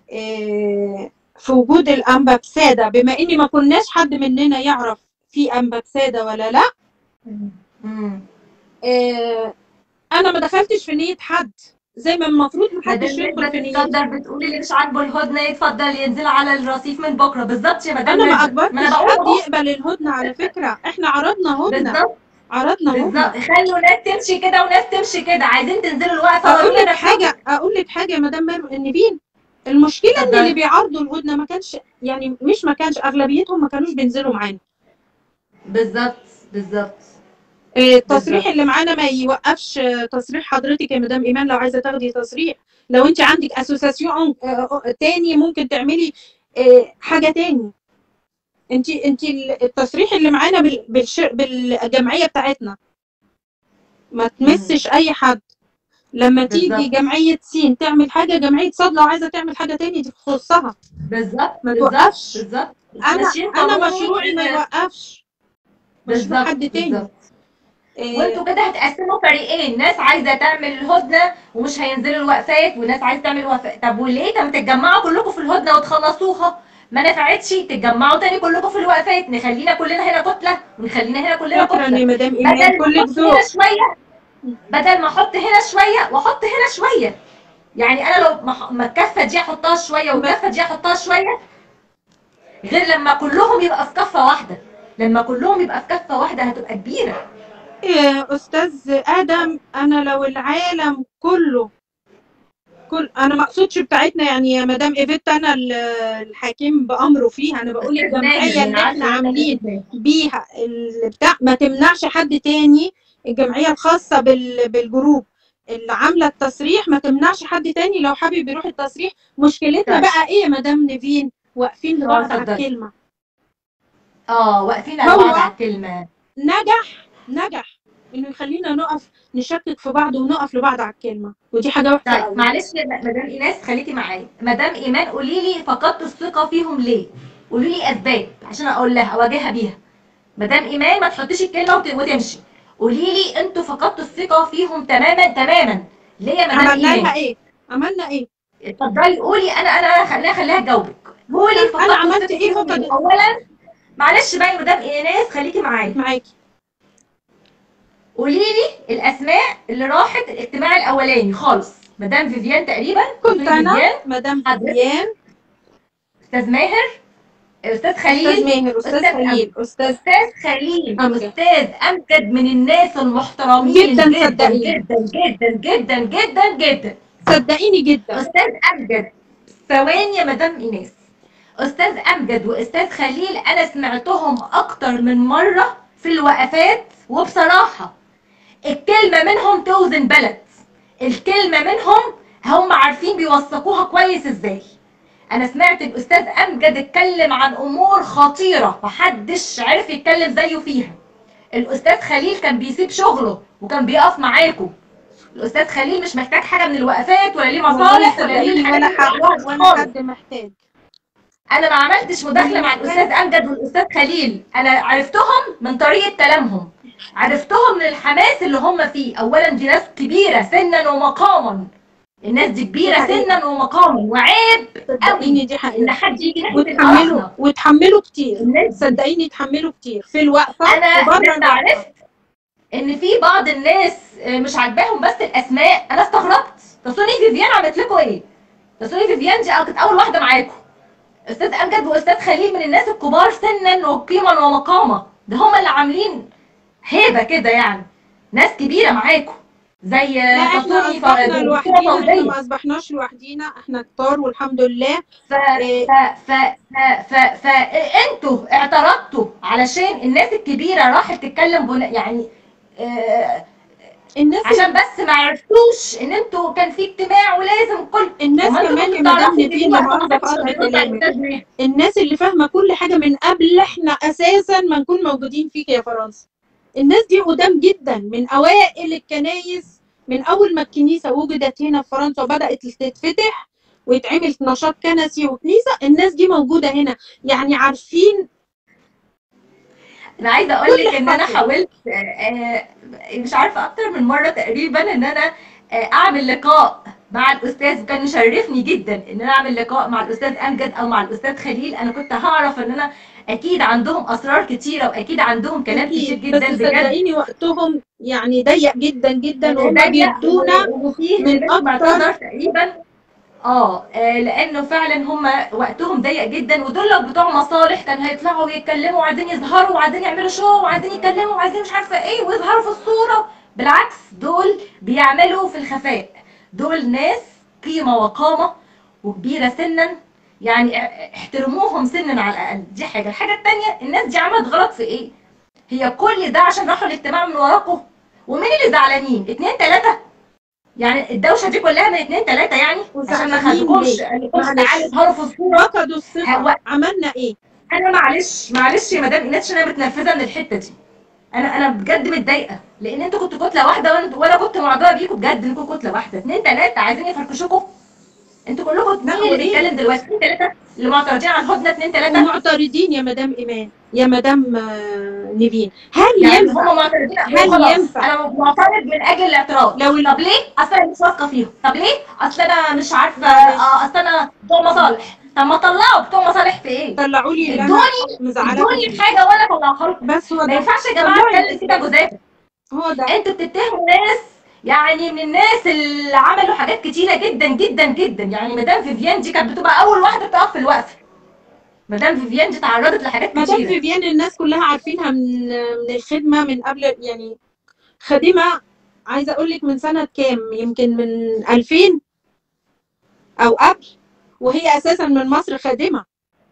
إيه، في وجود الأنبابسادة، بما إني ما كناش حد مننا يعرف في أنبابسادة ولا لا. مم. إيه، أنا ما دخلتش في نية حد، زي ما المفروض محدش مدام يدخل نسبة في نيتي. تتصدر بتقول اللي مش عاجبه الهدنة يتفضل ينزل على الرصيف من بكرة. بالظبط يا مدام أنا ما نسبة، ما انا أجبرتش بقول حد اهو. يقبل الهدنة على فكرة، إحنا عرضنا هدنة، بالظبط. عرضنا بالظبط، هدنة. خلوا ناس تمشي كده وناس تمشي كده، عايزين تنزلوا الوقفة أقول ورونا لك نفسكم. حاجة أقول لك حاجة يا مدام نيفين، المشكلة إن اللي اتفضلي. بيعرضوا الهدنة ما كانش، يعني مش ما كانش أغلبيتهم ما كانوش بينزلوا معانا. بالظبط. بالظبط. التصريح بالظبط. اللي معانا ما يوقفش تصريح حضرتك يا مدام ايمان. لو عايزه تاخدي تصريح، لو انت عندك اسوسياسيون تاني ممكن تعملي حاجه تاني. انت انت التصريح اللي معانا بالجمعيه بتاعتنا ما تمسش اي حد. لما تيجي بالظبط. جمعيه سين تعمل حاجه، جمعيه صاد لو عايزه تعمل حاجه تاني دي تخصها، بالظبط. ما بالظبط. توقفش. بالظبط. انا ماشيين انا قانوني. مشروعي ما يوقفش، مشروع بالظبط. حد تاني. بالظبط. وانتوا كده هتقسموا فريقين، ناس عايزه تعمل الهدنه ومش هينزلوا الوقفات، وناس عايزه تعمل وقفات. طب وليه؟ طب ما تتجمعوا كلكم في الهدنه وتخلصوها. ما نفعتش تتجمعوا تاني كلكم في الوقفات، نخلينا كلنا هنا كتله ونخلينا هنا كلنا شكرا كتله، يا مدام ايمان، بدل ما كلك احط ذوق. هنا شويه بدل ما احط هنا شويه واحط هنا شويه. يعني انا لو ما الكفه دي احطها شويه والكفه دي احطها شويه، غير لما كلهم يبقى في كفه واحده. لما كلهم يبقى في كفه واحده هتبقى كبيره. يا استاذ ادم، انا لو العالم كله كل انا ما اقصدش بتاعتنا يعني يا مدام ايفيت، انا الحكيم بامره فيها، انا بقول الجمعيه اللي احنا عاملين بيها البتاع ما تمنعش حد تاني. الجمعيه الخاصه بالجروب اللي عامله التصريح ما تمنعش حد تاني لو حابب يروح التصريح. مشكلتنا طيب. بقى ايه يا مدام نيفين؟ واقفين لبعض على الكلمه. اه واقفين لبعض على الكلمه. نجح نجح انه يخلينا نقف نشكك في بعض ونقف لبعض على الكلمه، ودي حاجه وحشه قوي. طيب معلش يا مدام ايناس خليكي معايا. مدام ايمان قولي لي فقدتوا الثقه فيهم ليه؟ قولي لي اسباب عشان اقول لها اواجهها بيها. مدام ايمان ما تحطيش الكلمه وتمشي، قولي لي انتوا فقدتوا الثقه فيهم تماما تماما ليه يا مدام ايمان؟ عملنا لها ايه؟ عملنا ايه؟ اتفضلي قولي. انا انا خليها خليها تجاوبك. قولي فقدتوا انا عملت ايه فقدت؟ اولا معلش بقى يا مدام ايناس خليكي معايا. معاكي. قولي لي الاسماء اللي راحت الاجتماع الاولاني خالص. مدام فيفيان تقريبا كنت انا مدام فيفيان، استاذ ماهر، استاذ خليل، استاذ ماهر، استاذ خليل، استاذ استاذ خليل، استاذ امجد، من الناس المحترمين جدا جدا صدقيني. جدا جدا جدا جدا جدا صدقيني جدا. استاذ امجد، ثواني يا مدام ايناس. استاذ امجد واستاذ خليل انا سمعتهم اكتر من مره في الوقفات، وبصراحه الكلمه منهم توزن بلد. الكلمه منهم هم عارفين بيوثقوها كويس ازاي. انا سمعت الاستاذ امجد اتكلم عن امور خطيره محدش عرف يتكلم زيه فيها. الاستاذ خليل كان بيسيب شغله وكان بيقف معاكم. الاستاذ خليل مش محتاج حاجه من الوقفات ولا ليه مصالح ولا ليه ولا حد ولا حد محتاج. انا ما عملتش مداخله مع الاستاذ امجد والاستاذ خليل، انا عرفتهم من طريقه كلامهم، عرفتهم من الحماس اللي هم فيه. اولا دي ناس كبيره سنا ومقاما، الناس دي كبيره سنا ومقاما، وعيب قوي دي حقيقة. ان حد يجي ناحيه وتحملوا وتحملوا كتير، الناس صدقيني تحملوا كتير في الوقفه. انا لما عرفت ان في بعض الناس مش عاجباهم بس الاسماء، انا استغربت. تصوني فيفيان عملت لكم ايه؟ تصوني فيفيان دي كانت اول واحده معاكم. استاذ امجد واستاذ خليل من الناس الكبار سنا وقيما ومقاما، ده هم اللي عاملين هيبه كده، يعني ناس كبيره معاكم زي تصوني لوحدينا. احنا ما اصبحناش لوحدينا، احنا كتار والحمد لله. ف ف ف ف ف فانتوا اعترضتوا علشان الناس الكبيره راحت تتكلم بنا... يعني آه الناس عشان بس ما عرفتوش ان انتوا كان في اجتماع ولازم كل الناس كمان يا مدام نيفين الناس اللي فاهمه كل حاجه من قبل احنا اساسا ما نكون موجودين فيك يا فرنسا. الناس دي قدام جدا، من اوائل الكنايس، من اول ما الكنيسه وجدت هنا في فرنسا وبدات تتفتح ويتعمل نشاط كنسي وكنيسه، الناس دي موجوده هنا، يعني عارفين. انا عايزه اقول لك ان انا حاولت مش عارفه اكتر من مره تقريبا ان انا اعمل لقاء مع الاستاذ، وكان يشرفني جدا ان انا اعمل لقاء مع الاستاذ امجد او مع الاستاذ خليل. انا كنت هعرف ان انا اكيد عندهم اسرار كتيره واكيد عندهم كلام كتير جدا بس صدقيني وقتهم يعني ضيق جدا جدا، وهم بيدونا من اكتر تقريبا اه لانه فعلا هم وقتهم ضيق جدا، ودول لو بتوع مصالح كانوا هيطلعوا ويتكلموا وعايزين يظهروا وعايزين يعملوا شو وعايزين يتكلموا وعايزين مش عارفه ايه ويظهروا في الصوره. بالعكس دول بيعملوا في الخفاء، دول ناس قيمه وقامه وكبيره سنا، يعني احترموهم سنا على الاقل. دي حاجه. الحاجه الثانيه الناس دي عملت غلط في ايه؟ هي كل ده عشان راحوا الاجتماع من وراكم؟ ومين اللي زعلانين؟ اتنين تلاته؟ يعني الدوشه دي كلها من اتنين تلاته يعني؟ عشان ما خدوكمش تعالوا اظهروا في الصوره. فقدوا الثقه. عملنا ايه؟ انا معلش معلش يا مدام ايناس عشان انا متنرفزه من الحته دي. انا انا بجد متضايقه لان انتوا كنتوا كتله واحده وانا كنت معجبه بيكم بجد انكم كتله واحده. اتنين تلاته عايزين يفركشوكوا. انتوا كلكم لا مين اللي وليه؟ بيتكلم دلوقتي؟ اتنين تلاته اللي معترضين على الهدنه، اتنين تلاته ومعترضين يا مدام ايمان، يا مدام آه، نيفين. هل يعني ينفع هم معترضين هل وخلاص. ينفع انا معترض من اجل الاعتراض. لو ال- طب ليه؟ اصل انا مش واثقه فيهم. طب ليه؟ اصل انا مش عارفه. معلش اه اصل انا بتوع مصالح. طب ما طلعوا بتوع مصالح في ايه؟ طلعوا لي اللي انا ادوني مزعلاكم ادوني فيه، حاجه وانا اطلعها لكم. بس هو ما ده. ينفعش يا جماعه طلعي اتكلم كده الاسباب، جزافه. هو ده. انتوا بتتهموا ناس يعني من الناس اللي عملوا حاجات كتيره جدا جدا جدا. يعني مدام فيفيان دي كانت بتبقى اول واحده بتقف في الوقفه. مدام فيفيان دي تعرضت لحاجات مدام كتيره. فيفيان الناس كلها عارفينها من من الخدمه، من قبل يعني خادمه. عايزه اقول لك من سنه كام، يمكن من ألفين او قبل، وهي اساسا من مصر خادمه.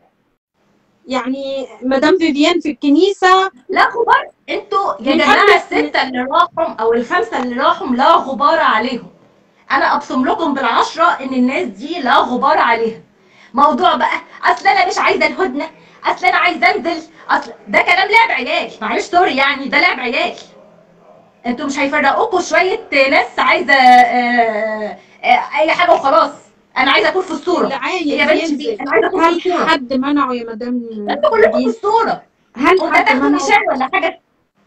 يعني مدام فيفيان في الكنيسه لا غبار. انتوا يا من جماعه قبل. السته اللي راحوا او الخمسه اللي راحوا لا غبار عليهم. انا ابصم لكم بالعشره ان الناس دي لا غبار عليها. موضوع بقى اصل انا مش عايزه الهدنه، اصل انا عايزه انزل، اصل ده كلام لعب عيال. معلش سوري يعني ده لعب عيال. انتوا مش هيفرقوكوا شويه ناس عايزه آه، آه، اي حاجه وخلاص. انا عايزه اكون في الصوره. اللي عايز هي بنتي دي ينزل، انا عايزه اكون في هل الصوره. حد منعه يا مدام انتوا كلكم في نيفين؟ الصوره. هل وانت حد هتاخدوا منعه؟ نشان ولا حاجه؟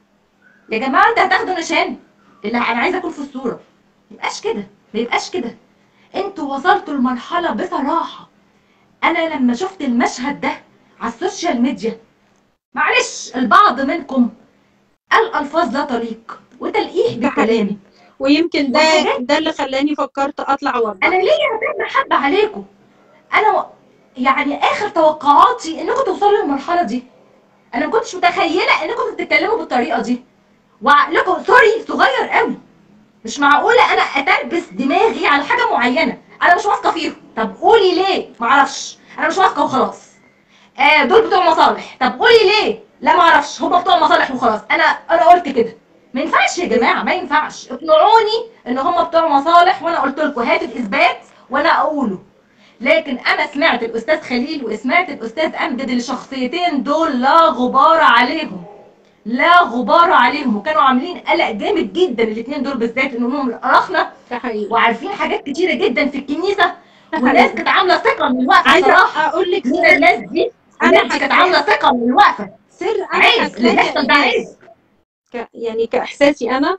يا جماعه انت هتاخدوا نشان. اللي انا عايزه اكون في الصوره. ما يبقاش كده، ما يبقاش كده. انتوا وصلتوا لمرحله بصراحه. انا لما شفت المشهد ده على السوشيال ميديا، معلش البعض منكم قال الفاظ لا تليق وتلقيح ده حقيقي، بالكلام ويمكن ده وحاجات. ده اللي خلاني فكرت اطلع اوضح. انا ليه هتم حبه عليكم؟ انا و... يعني اخر توقعاتي انكم توصلوا للمرحله دي. انا ما كنتش متخيله انكم تتكلموا بالطريقه دي. وعقلكم سوري صغير قوي. مش معقوله انا اتربس دماغي على حاجه معينه انا مش واثقه فيهم. طب قولي ليه؟ معرفش، انا مش واثقه وخلاص. آه دول بتوع مصالح. طب قولي ليه؟ لا معرفش، هم بتوع مصالح وخلاص. انا انا قلت كده. ما ينفعش يا جماعه، ما ينفعش. اقنعوني ان هم بتوع مصالح وانا قلت لكم هات الاثبات وانا اقوله. لكن انا سمعت الاستاذ خليل وسمعت الاستاذ امجد، الشخصيتين دول لا غبار عليهم. لا غبار عليهم. وكانوا عاملين قلق جامد جدا الاثنين دول بالذات، انهم رخنه ده حقيقي. وعارفين حاجات كتيره جدا في الكنيسه. ده والناس حقيقي. كانت عامله ثقه من الوقفه عايزه صراحه. اقول لك من سر، الناس دي انا الناس دي كانت حاساه عامله ثقه من الوقفه. سر انا عيب اللي حاساه بيحصل ده، عيب. ك... يعني كاحساسي انا،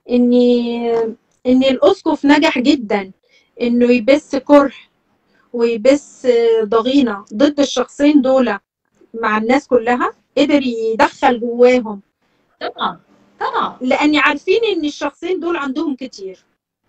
اني ان الاسقف نجح جدا انه يبث كره ويبث ضغينه ضد الشخصين دول مع الناس كلها. قدر يدخل جواهم، طبعا طبعا. لاني عارفين ان الشخصين دول عندهم كتير.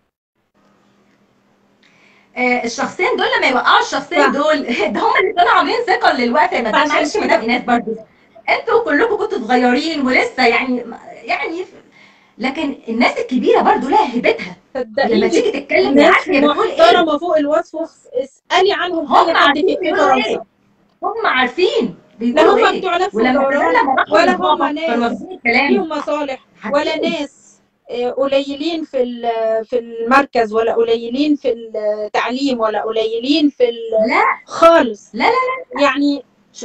آه الشخصين دول لما يوقعوا الشخصين ف... دول ده هم اللي كانوا عاملين ثقه للوقت يا مدام. فعشان معلش كده- مدام ايناس برضه انتوا كلكم كنتوا صغيرين ولسه يعني يعني لكن الناس الكبيره برضه لها هيبتها. لما صدقيني تيجي تتكلم ناس عارفه هي بتقول ايه. محترمه فوق الوصف. اسالي عنهم هم اي حد عارفين في بيقولوا فرنسا. ايه. هم عارفين لا بيقولوا هم ايه. بتوع لف ولما كمان ودوران، لما راحوا ولا هم للبابا كانوا ناس واخدين الكلام. فيهم مصالح، ولا عارفين. ناس آه، قليلين في ال- في المركز، ولا قليلين في التعليم، ولا قليلين في ال- لا خالص. لا لا لا. يعني ش-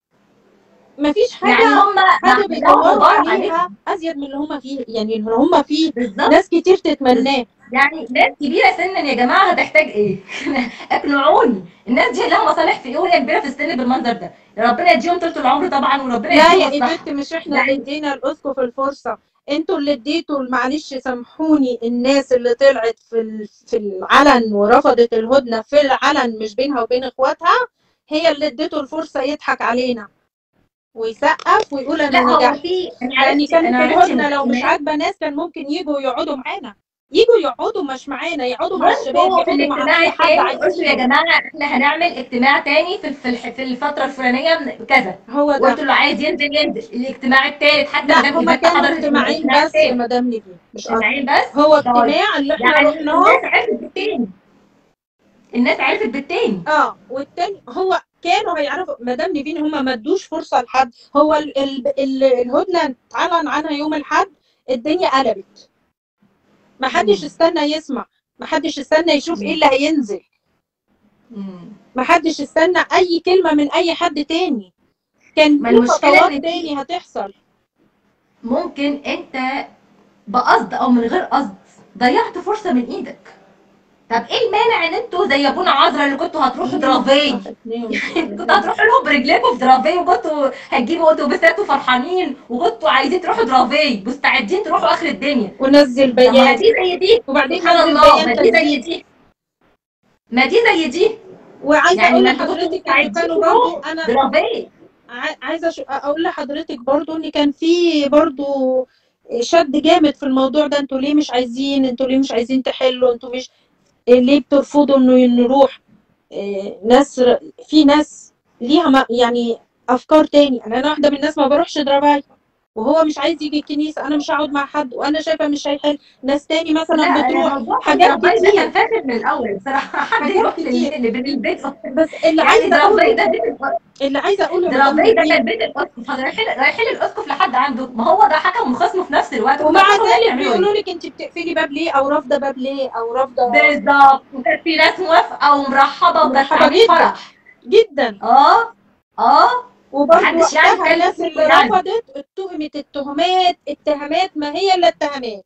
مفيش حاجه يعني هم حاجه لا بيدوروا غبار عليها عليهم. ازيد من اللي هم فيه. يعني اللي هم فيه بالظبط. ناس كتير تتمناه. يعني ناس كبيره سنا يا جماعه هتحتاج ايه؟ اقنعوني. الناس دي لها مصالح في ايه وهي كبيره في السن بالمنظر ده؟ ربنا يديهم طول العمر طبعا وربنا لا يديهم يا الصحه. بنت، مش احنا يعني اللي ادينا الاسقف الفرصه، انتوا اللي اديتوا. معلش سامحوني، الناس اللي طلعت في ال- في العلن ورفضت الهدنه في العلن مش بينها وبين اخواتها، هي اللي اديته الفرصه يضحك علينا ويسقف ويقول لا انا هو نجحت. في انا يعني عرفت كانت انا عرفت الهدنه لو مش عاجبه ناس كان ممكن يجوا يقعدوا معانا، يجوا يقعدوا مش معانا، يقعدوا مع الشباب، انتوا في يقعدوا مع الاجتماع اي حد التاني قلتوا يا عايزين. جماعه احنا هنعمل اجتماع تاني في في الح- في الفتره الفلانيه كذا. هو ده. وقلتوا له عايز ينزل ينزل. الاجتماع التالت حتى لا مدام هما ايفات كانوا حضرت اجتماعين الاجتماع بس يا التالت. مدام نيفين، مش اكتر. اجتماعين بس. هو طيب اجتماع اللي احنا يعني رحناه. الناس عرفت بالتاني. الناس عرفت بالتاني. اه والتاني هو كانوا هيعرفوا. مدام نيفين هم ما ادوش فرصه لحد. هو ال ال ال الهدنه اتعلن عنها يوم الاحد، الدنيا قلبت. ما حدش استنى يسمع، ما حدش استنى يشوف ايه اللي هينزل، مم. ما حدش استنى اي كلمه من اي حد تاني. كان ما في المشكلة خطوات إن تاني هتحصل. ممكن انت بقصد او من غير قصد ضيعت فرصه من ايدك. طب ايه المانع ان انتوا زي ابونا عذرا اللي كنتوا هتروحوا درافيه؟ كنتوا هتروحوا لهم برجليكم في درافيه، وكنتوا هتجيبوا اتوبيسات وفرحانين، وكنتوا عايزين تروحوا درافيه مستعدين تروحوا اخر الدنيا. ونزل طب ما بيان، دي زي دي، وبعدين سبحان نزل الله، بيان ما دي زي تسجيل. دي، ما دي زي دي. وعايزه يعني اقول ما انتوا كنتوا لحضرتك ان مستعدين كانوا برضو، تروحوا انا درافيه. ع- عايزه أش- اقول لحضرتك برضو ان كان في برضو شد جامد في الموضوع ده. انتوا ليه مش عايزين، انتوا ليه مش عايزين تحلوا، انتوا مش ليه بترفضوا انه نروح؟ إيه، ناس ر- في ناس ليها ما- يعني افكار تاني. يعني انا واحده من الناس ما بروحش درباي، وهو مش عايز يجي الكنيسه، انا مش هقعد مع حد وانا شايفه مش هيحل. ناس تاني مثلا لا، بتروح. موضوع حاجات درافيه ده كان كتير، فاشل من الاول بصراحه. حد حاجات يروح كتير. لل- اللي بين البيت بس اللي يعني عايزه درافيه اقوله، ده بيت الأسقف. اللي عايزه اقوله يا مدام درافيه ده نبيل، كان بيت الاسقف، رايحين رايحين الاسقف لحد عنده، ما هو ده حكم وخصمه في نفس الوقت، كنتوا ومع هتروحوا هناك ذلك تعملوا بيقولوا ايه؟ لك انت بتقفلي باب ليه، او رافضه باب ليه، او رافضه. بالظبط، وكان في ناس موافقه ومرحبه وكانت مرحبا عاملين جدا فرح. جدا. اه اه وبرضه محدش يعني وقتها اتكلم الناس فيه اللي يعني. رفضت اتهمت اتهامات اتهامات ما هي الا اتهامات.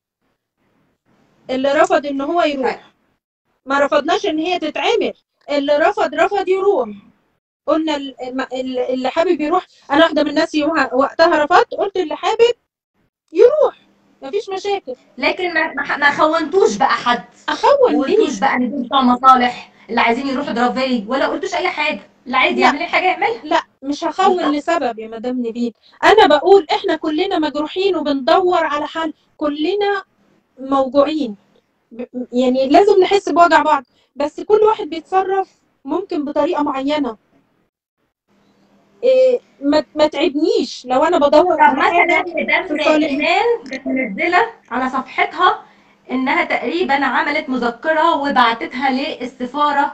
اللي رفض ان هو طيب يروح، ما رفضناش ان هي تتعمل. اللي رفض رفض يروح. قلنا ال- ال- اللي حابب يروح. انا واحده من الناس يومها وقتها رفضت، قلت اللي حابب يروح مفيش مشاكل. لكن ما ما ما خونتوش بقى حد، اخون ما ليه؟ قلتوش بقى ان دول بتوع مصالح اللي عايزين يروحوا درافيه، ولا قلتوش اي حاجه، اللي عايز لا يعمل حاجه يعملها. لا مش هخون لسبب يا مدام نبيل. انا بقول احنا كلنا مجروحين وبندور على حل، كلنا موجوعين، ب- يعني لازم نحس بوجع بعض، بس كل واحد بيتصرف ممكن بطريقة معينة. إيه، ما ما تعبنيش لو انا بدور طب على مثلا حاجة في مدام صالح. ايمان كانت منزله على صفحتها انها تقريبا عملت مذكره وبعتتها للسفاره،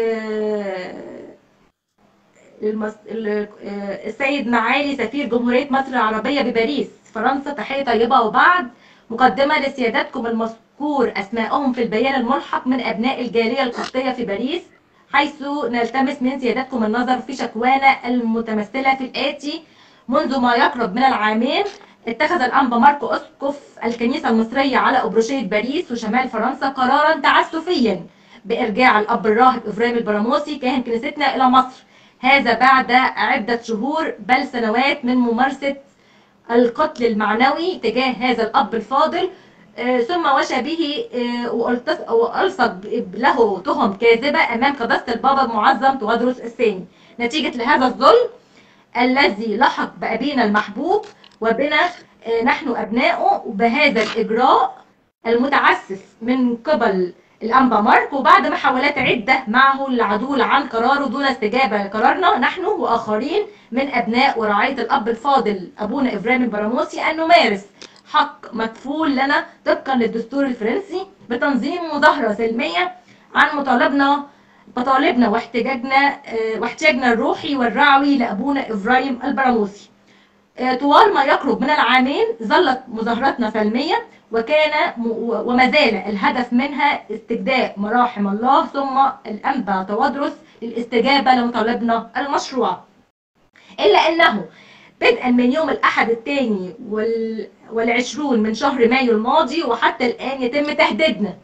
آه، المس... ال- آه، السيد معالي سفير جمهورية مصر العربية بباريس فرنسا، تحية طيبة وبعد، مقدمة لسيادتكم المذكور أسماءهم في البيان الملحق من أبناء الجالية القبطية في باريس، حيث نلتمس من سيادتكم النظر في شكوانا المتمثلة في الآتي. منذ ما يقرب من العامين اتخذ الأنبا ماركو أسقف الكنيسة المصرية على أبروشية باريس وشمال فرنسا قرارا تعسفيا بإرجاع الأب الراهب إفرام البراموسي كاهن كنيستنا إلى مصر، هذا بعد عدة شهور بل سنوات من ممارسة القتل المعنوي تجاه هذا الأب الفاضل، آه، ثم وشى به آه، وألتص- وألصق له تهم كاذبة أمام قداسة البابا المعظم تودروس الثاني، نتيجة لهذا الظلم الذي لحق بأبينا المحبوب وبنا آه، نحن أبنائه، بهذا الإجراء المتعسف من قبل الأنبا مارك، وبعد محاولات عدة معه للعدول عن قراره دون استجابة لقرارنا نحن وآخرين من أبناء ورعاية الأب الفاضل أبونا إبراهيم البراموسي أن نمارس حق مكفول لنا طبقا للدستور الفرنسي بتنظيم مظاهرة سلمية عن مطالبنا مطالبنا واحتجاجنا آه، واحتياجنا الروحي والرعوي لأبونا إبراهيم البراموسي. آه، طوال ما يقرب من العامين ظلت مظاهراتنا سلمية، وكان وما زال الهدف منها استجداء مراحم الله ثم الأنبا تودرس للاستجابة لمطالبنا المشروعة، إلا أنه بدءا من يوم الأحد الثاني والعشرون من شهر مايو الماضي وحتى الآن يتم تهديدنا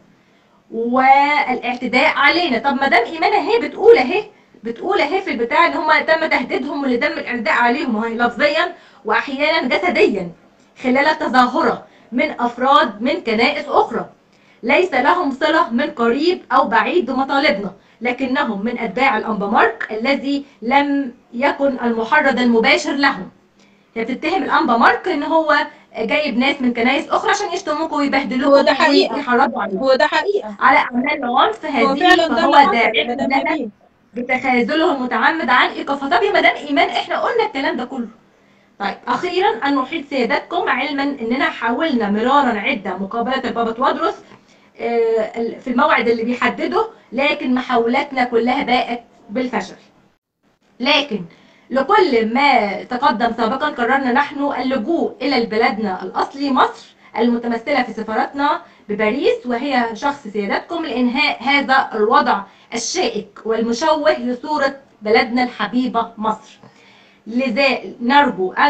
والاعتداء علينا. طب ما دام ايمان اهي بتقول اهي بتقول اهي في البتاع ان هم تم تهديدهم واللي تم الاعتداء عليهم وهي لفظيا واحيانا جسديا خلال تظاهره من افراد من كنائس اخرى ليس لهم صله من قريب او بعيد بمطالبنا، لكنهم من اتباع الانبا مارك الذي لم يكن المحرض المباشر لهم. هي بتتهم الانبا مارك ان هو جايب ناس من كنايس اخرى عشان يشتموكوا هو ويبهدلوكوا ده حقيقة، ويحرضوا عليكم هو ده حقيقة، على اعمال عنف هو هذه، فعلا ده فهو اللي حصل يا داعم مدام لنا نبيل. بتخاذله المتعمد عن ايقافه. طب يا مدام ايمان احنا قلنا الكلام ده كله. طيب اخيرا ان نحيط سيادتكم علما اننا حاولنا مرارا عده مقابله البابا تودروس آه، في الموعد اللي بيحدده، لكن محاولاتنا كلها باءت بالفشل. لكن لكل ما تقدم سابقا قررنا نحن اللجوء الى بلدنا الاصلي مصر المتمثله في سفارتنا بباريس وهي شخص سيادتكم لانهاء هذا الوضع الشائك والمشوه لصوره بلدنا الحبيبه مصر. لذا نرجو ان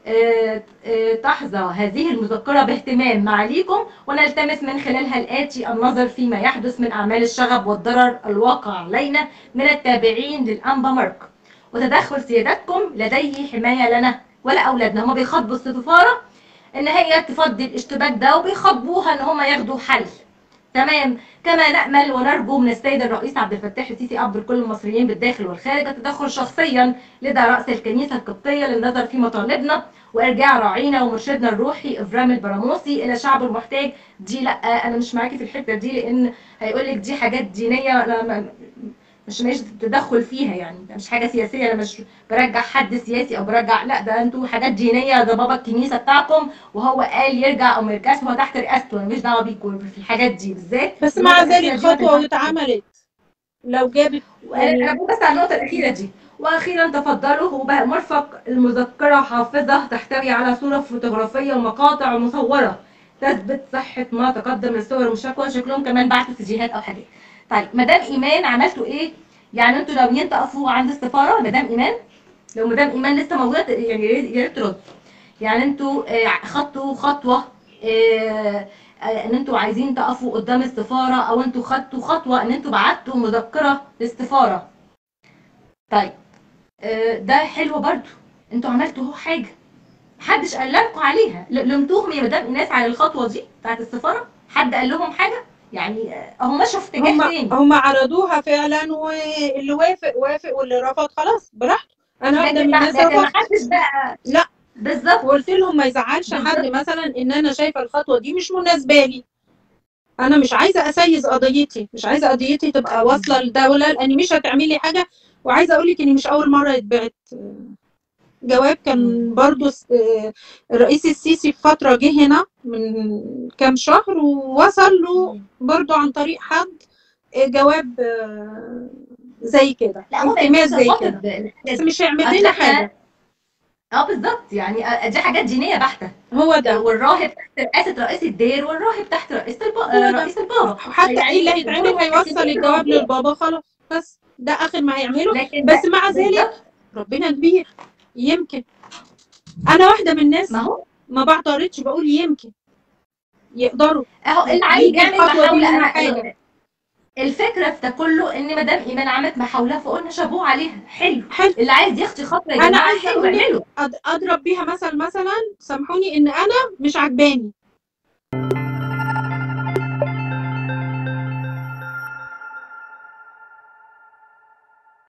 آه، آه، تحظى هذه المذكرة باهتمام معاليكم، ونلتمس من خلالها الآتي النظر فيما يحدث من أعمال الشغب والضرر الواقع علينا من التابعين للأنبا مارك، وتدخل سيادتكم لديه حماية لنا ولا أولادنا. هما بيخاطبوا السفارة إن هي تفضي الاشتباك ده، وبيخاطبوها إن هما ياخدوا حل. تمام. كما نأمل ونرجو من السيد الرئيس عبد الفتاح السيسي أب لكل المصريين بالداخل والخارج التدخل شخصيا لدى رأس الكنيسة القبطية للنظر في مطالبنا، وإرجاع راعينا ومرشدنا الروحي إفرام البراموسي إلى شعبه المحتاج. دي لأ، أنا مش معاكي في الحتة دي، لأن هيقولك دي حاجات دينية، أنا مش مش تدخل فيها، يعني مش حاجة سياسية. أنا مش برجع حد سياسي أو برجع، لأ ده أنتوا حاجات دينية، ده بابا الكنيسة بتاعكم وهو قال يرجع أو ما يرجعش، هو تحت رئاسته، أنا مش دعوة بيكم في الحاجات دي بالذات. بس مع ذلك خطوة واتعملت لو جابت يعني انا بس على النقطه الاخيره دي. واخيرا تفضلوا، وبقى مرفق المذكره حافظه تحتوي على صوره فوتوغرافيه ومقاطع مصوره تثبت صحه ما تقدم من صور وشكوى. شكلهم كمان بعتوا سيديهات او حاجات. طيب مدام ايمان عملتوا ايه؟ يعني انتوا ناويين تقفوا عند السفاره مدام ايمان؟ لو مدام ايمان لسه موجوده يعني يا ريت ترد. يعني انتوا خدتوا خطوه آه ان انتوا عايزين تقفوا قدام السفاره، او انتوا خدتوا خطوه ان انتوا بعتوا مذكره للسفاره. طيب آه ده حلو برضو، انتوا عملتوا اهو حاجه محدش قال لكم عليها. لمتوهم يا مدام ايناس على الخطوه دي بتاعت السفاره؟ حد قال لهم حاجه؟ يعني اهو مشوا في اتجاه تاني. هم عرضوها فعلا، واللي وافق وافق واللي رفض خلاص براحته. انا واحده من الناس لكن ما حدش بقى. لا بالظبط. وقلت لهم ما يزعلش حد مثلا ان انا شايفه الخطوه دي مش مناسبه لي. انا مش عايزه اسيس قضيتي، مش عايزه قضيتي تبقى واصله لدوله، لاني مش هتعملي حاجه. وعايزه اقول لك اني مش اول مره يتبعت جواب. كان برضو الرئيس السيسي في فتره جه هنا من كام شهر، ووصل له برضو عن طريق حد جواب زي كده، التماس زي كده، بس مش هيعمل لنا حاجه. اه بالظبط، يعني دي حاجات دينيه بحته. هو ده. والراهب تحت رئاسه رئيس الدير، والراهب تحت رئاسه البابا رئيس البابا. حتى يعني اللي هيتعمل هيوصل الجواب للبابا خلاص، بس ده اخر ما هيعمله. بس مع ذلك ربنا كبير، يمكن انا واحده من الناس ما هو ما بعترضش، بقول يمكن يقدروا اهو اللي عايز يعمل محاوله. حاجه الفكره في ده كله ان مدام ايمان عملت محاوله، فقلنا شابوه عليها. حلو. حلو. اللي عايز يخطي خطوه يا جماعه انا عايزه اقول اضرب بيها مثل، مثلا سامحوني ان انا مش عجباني.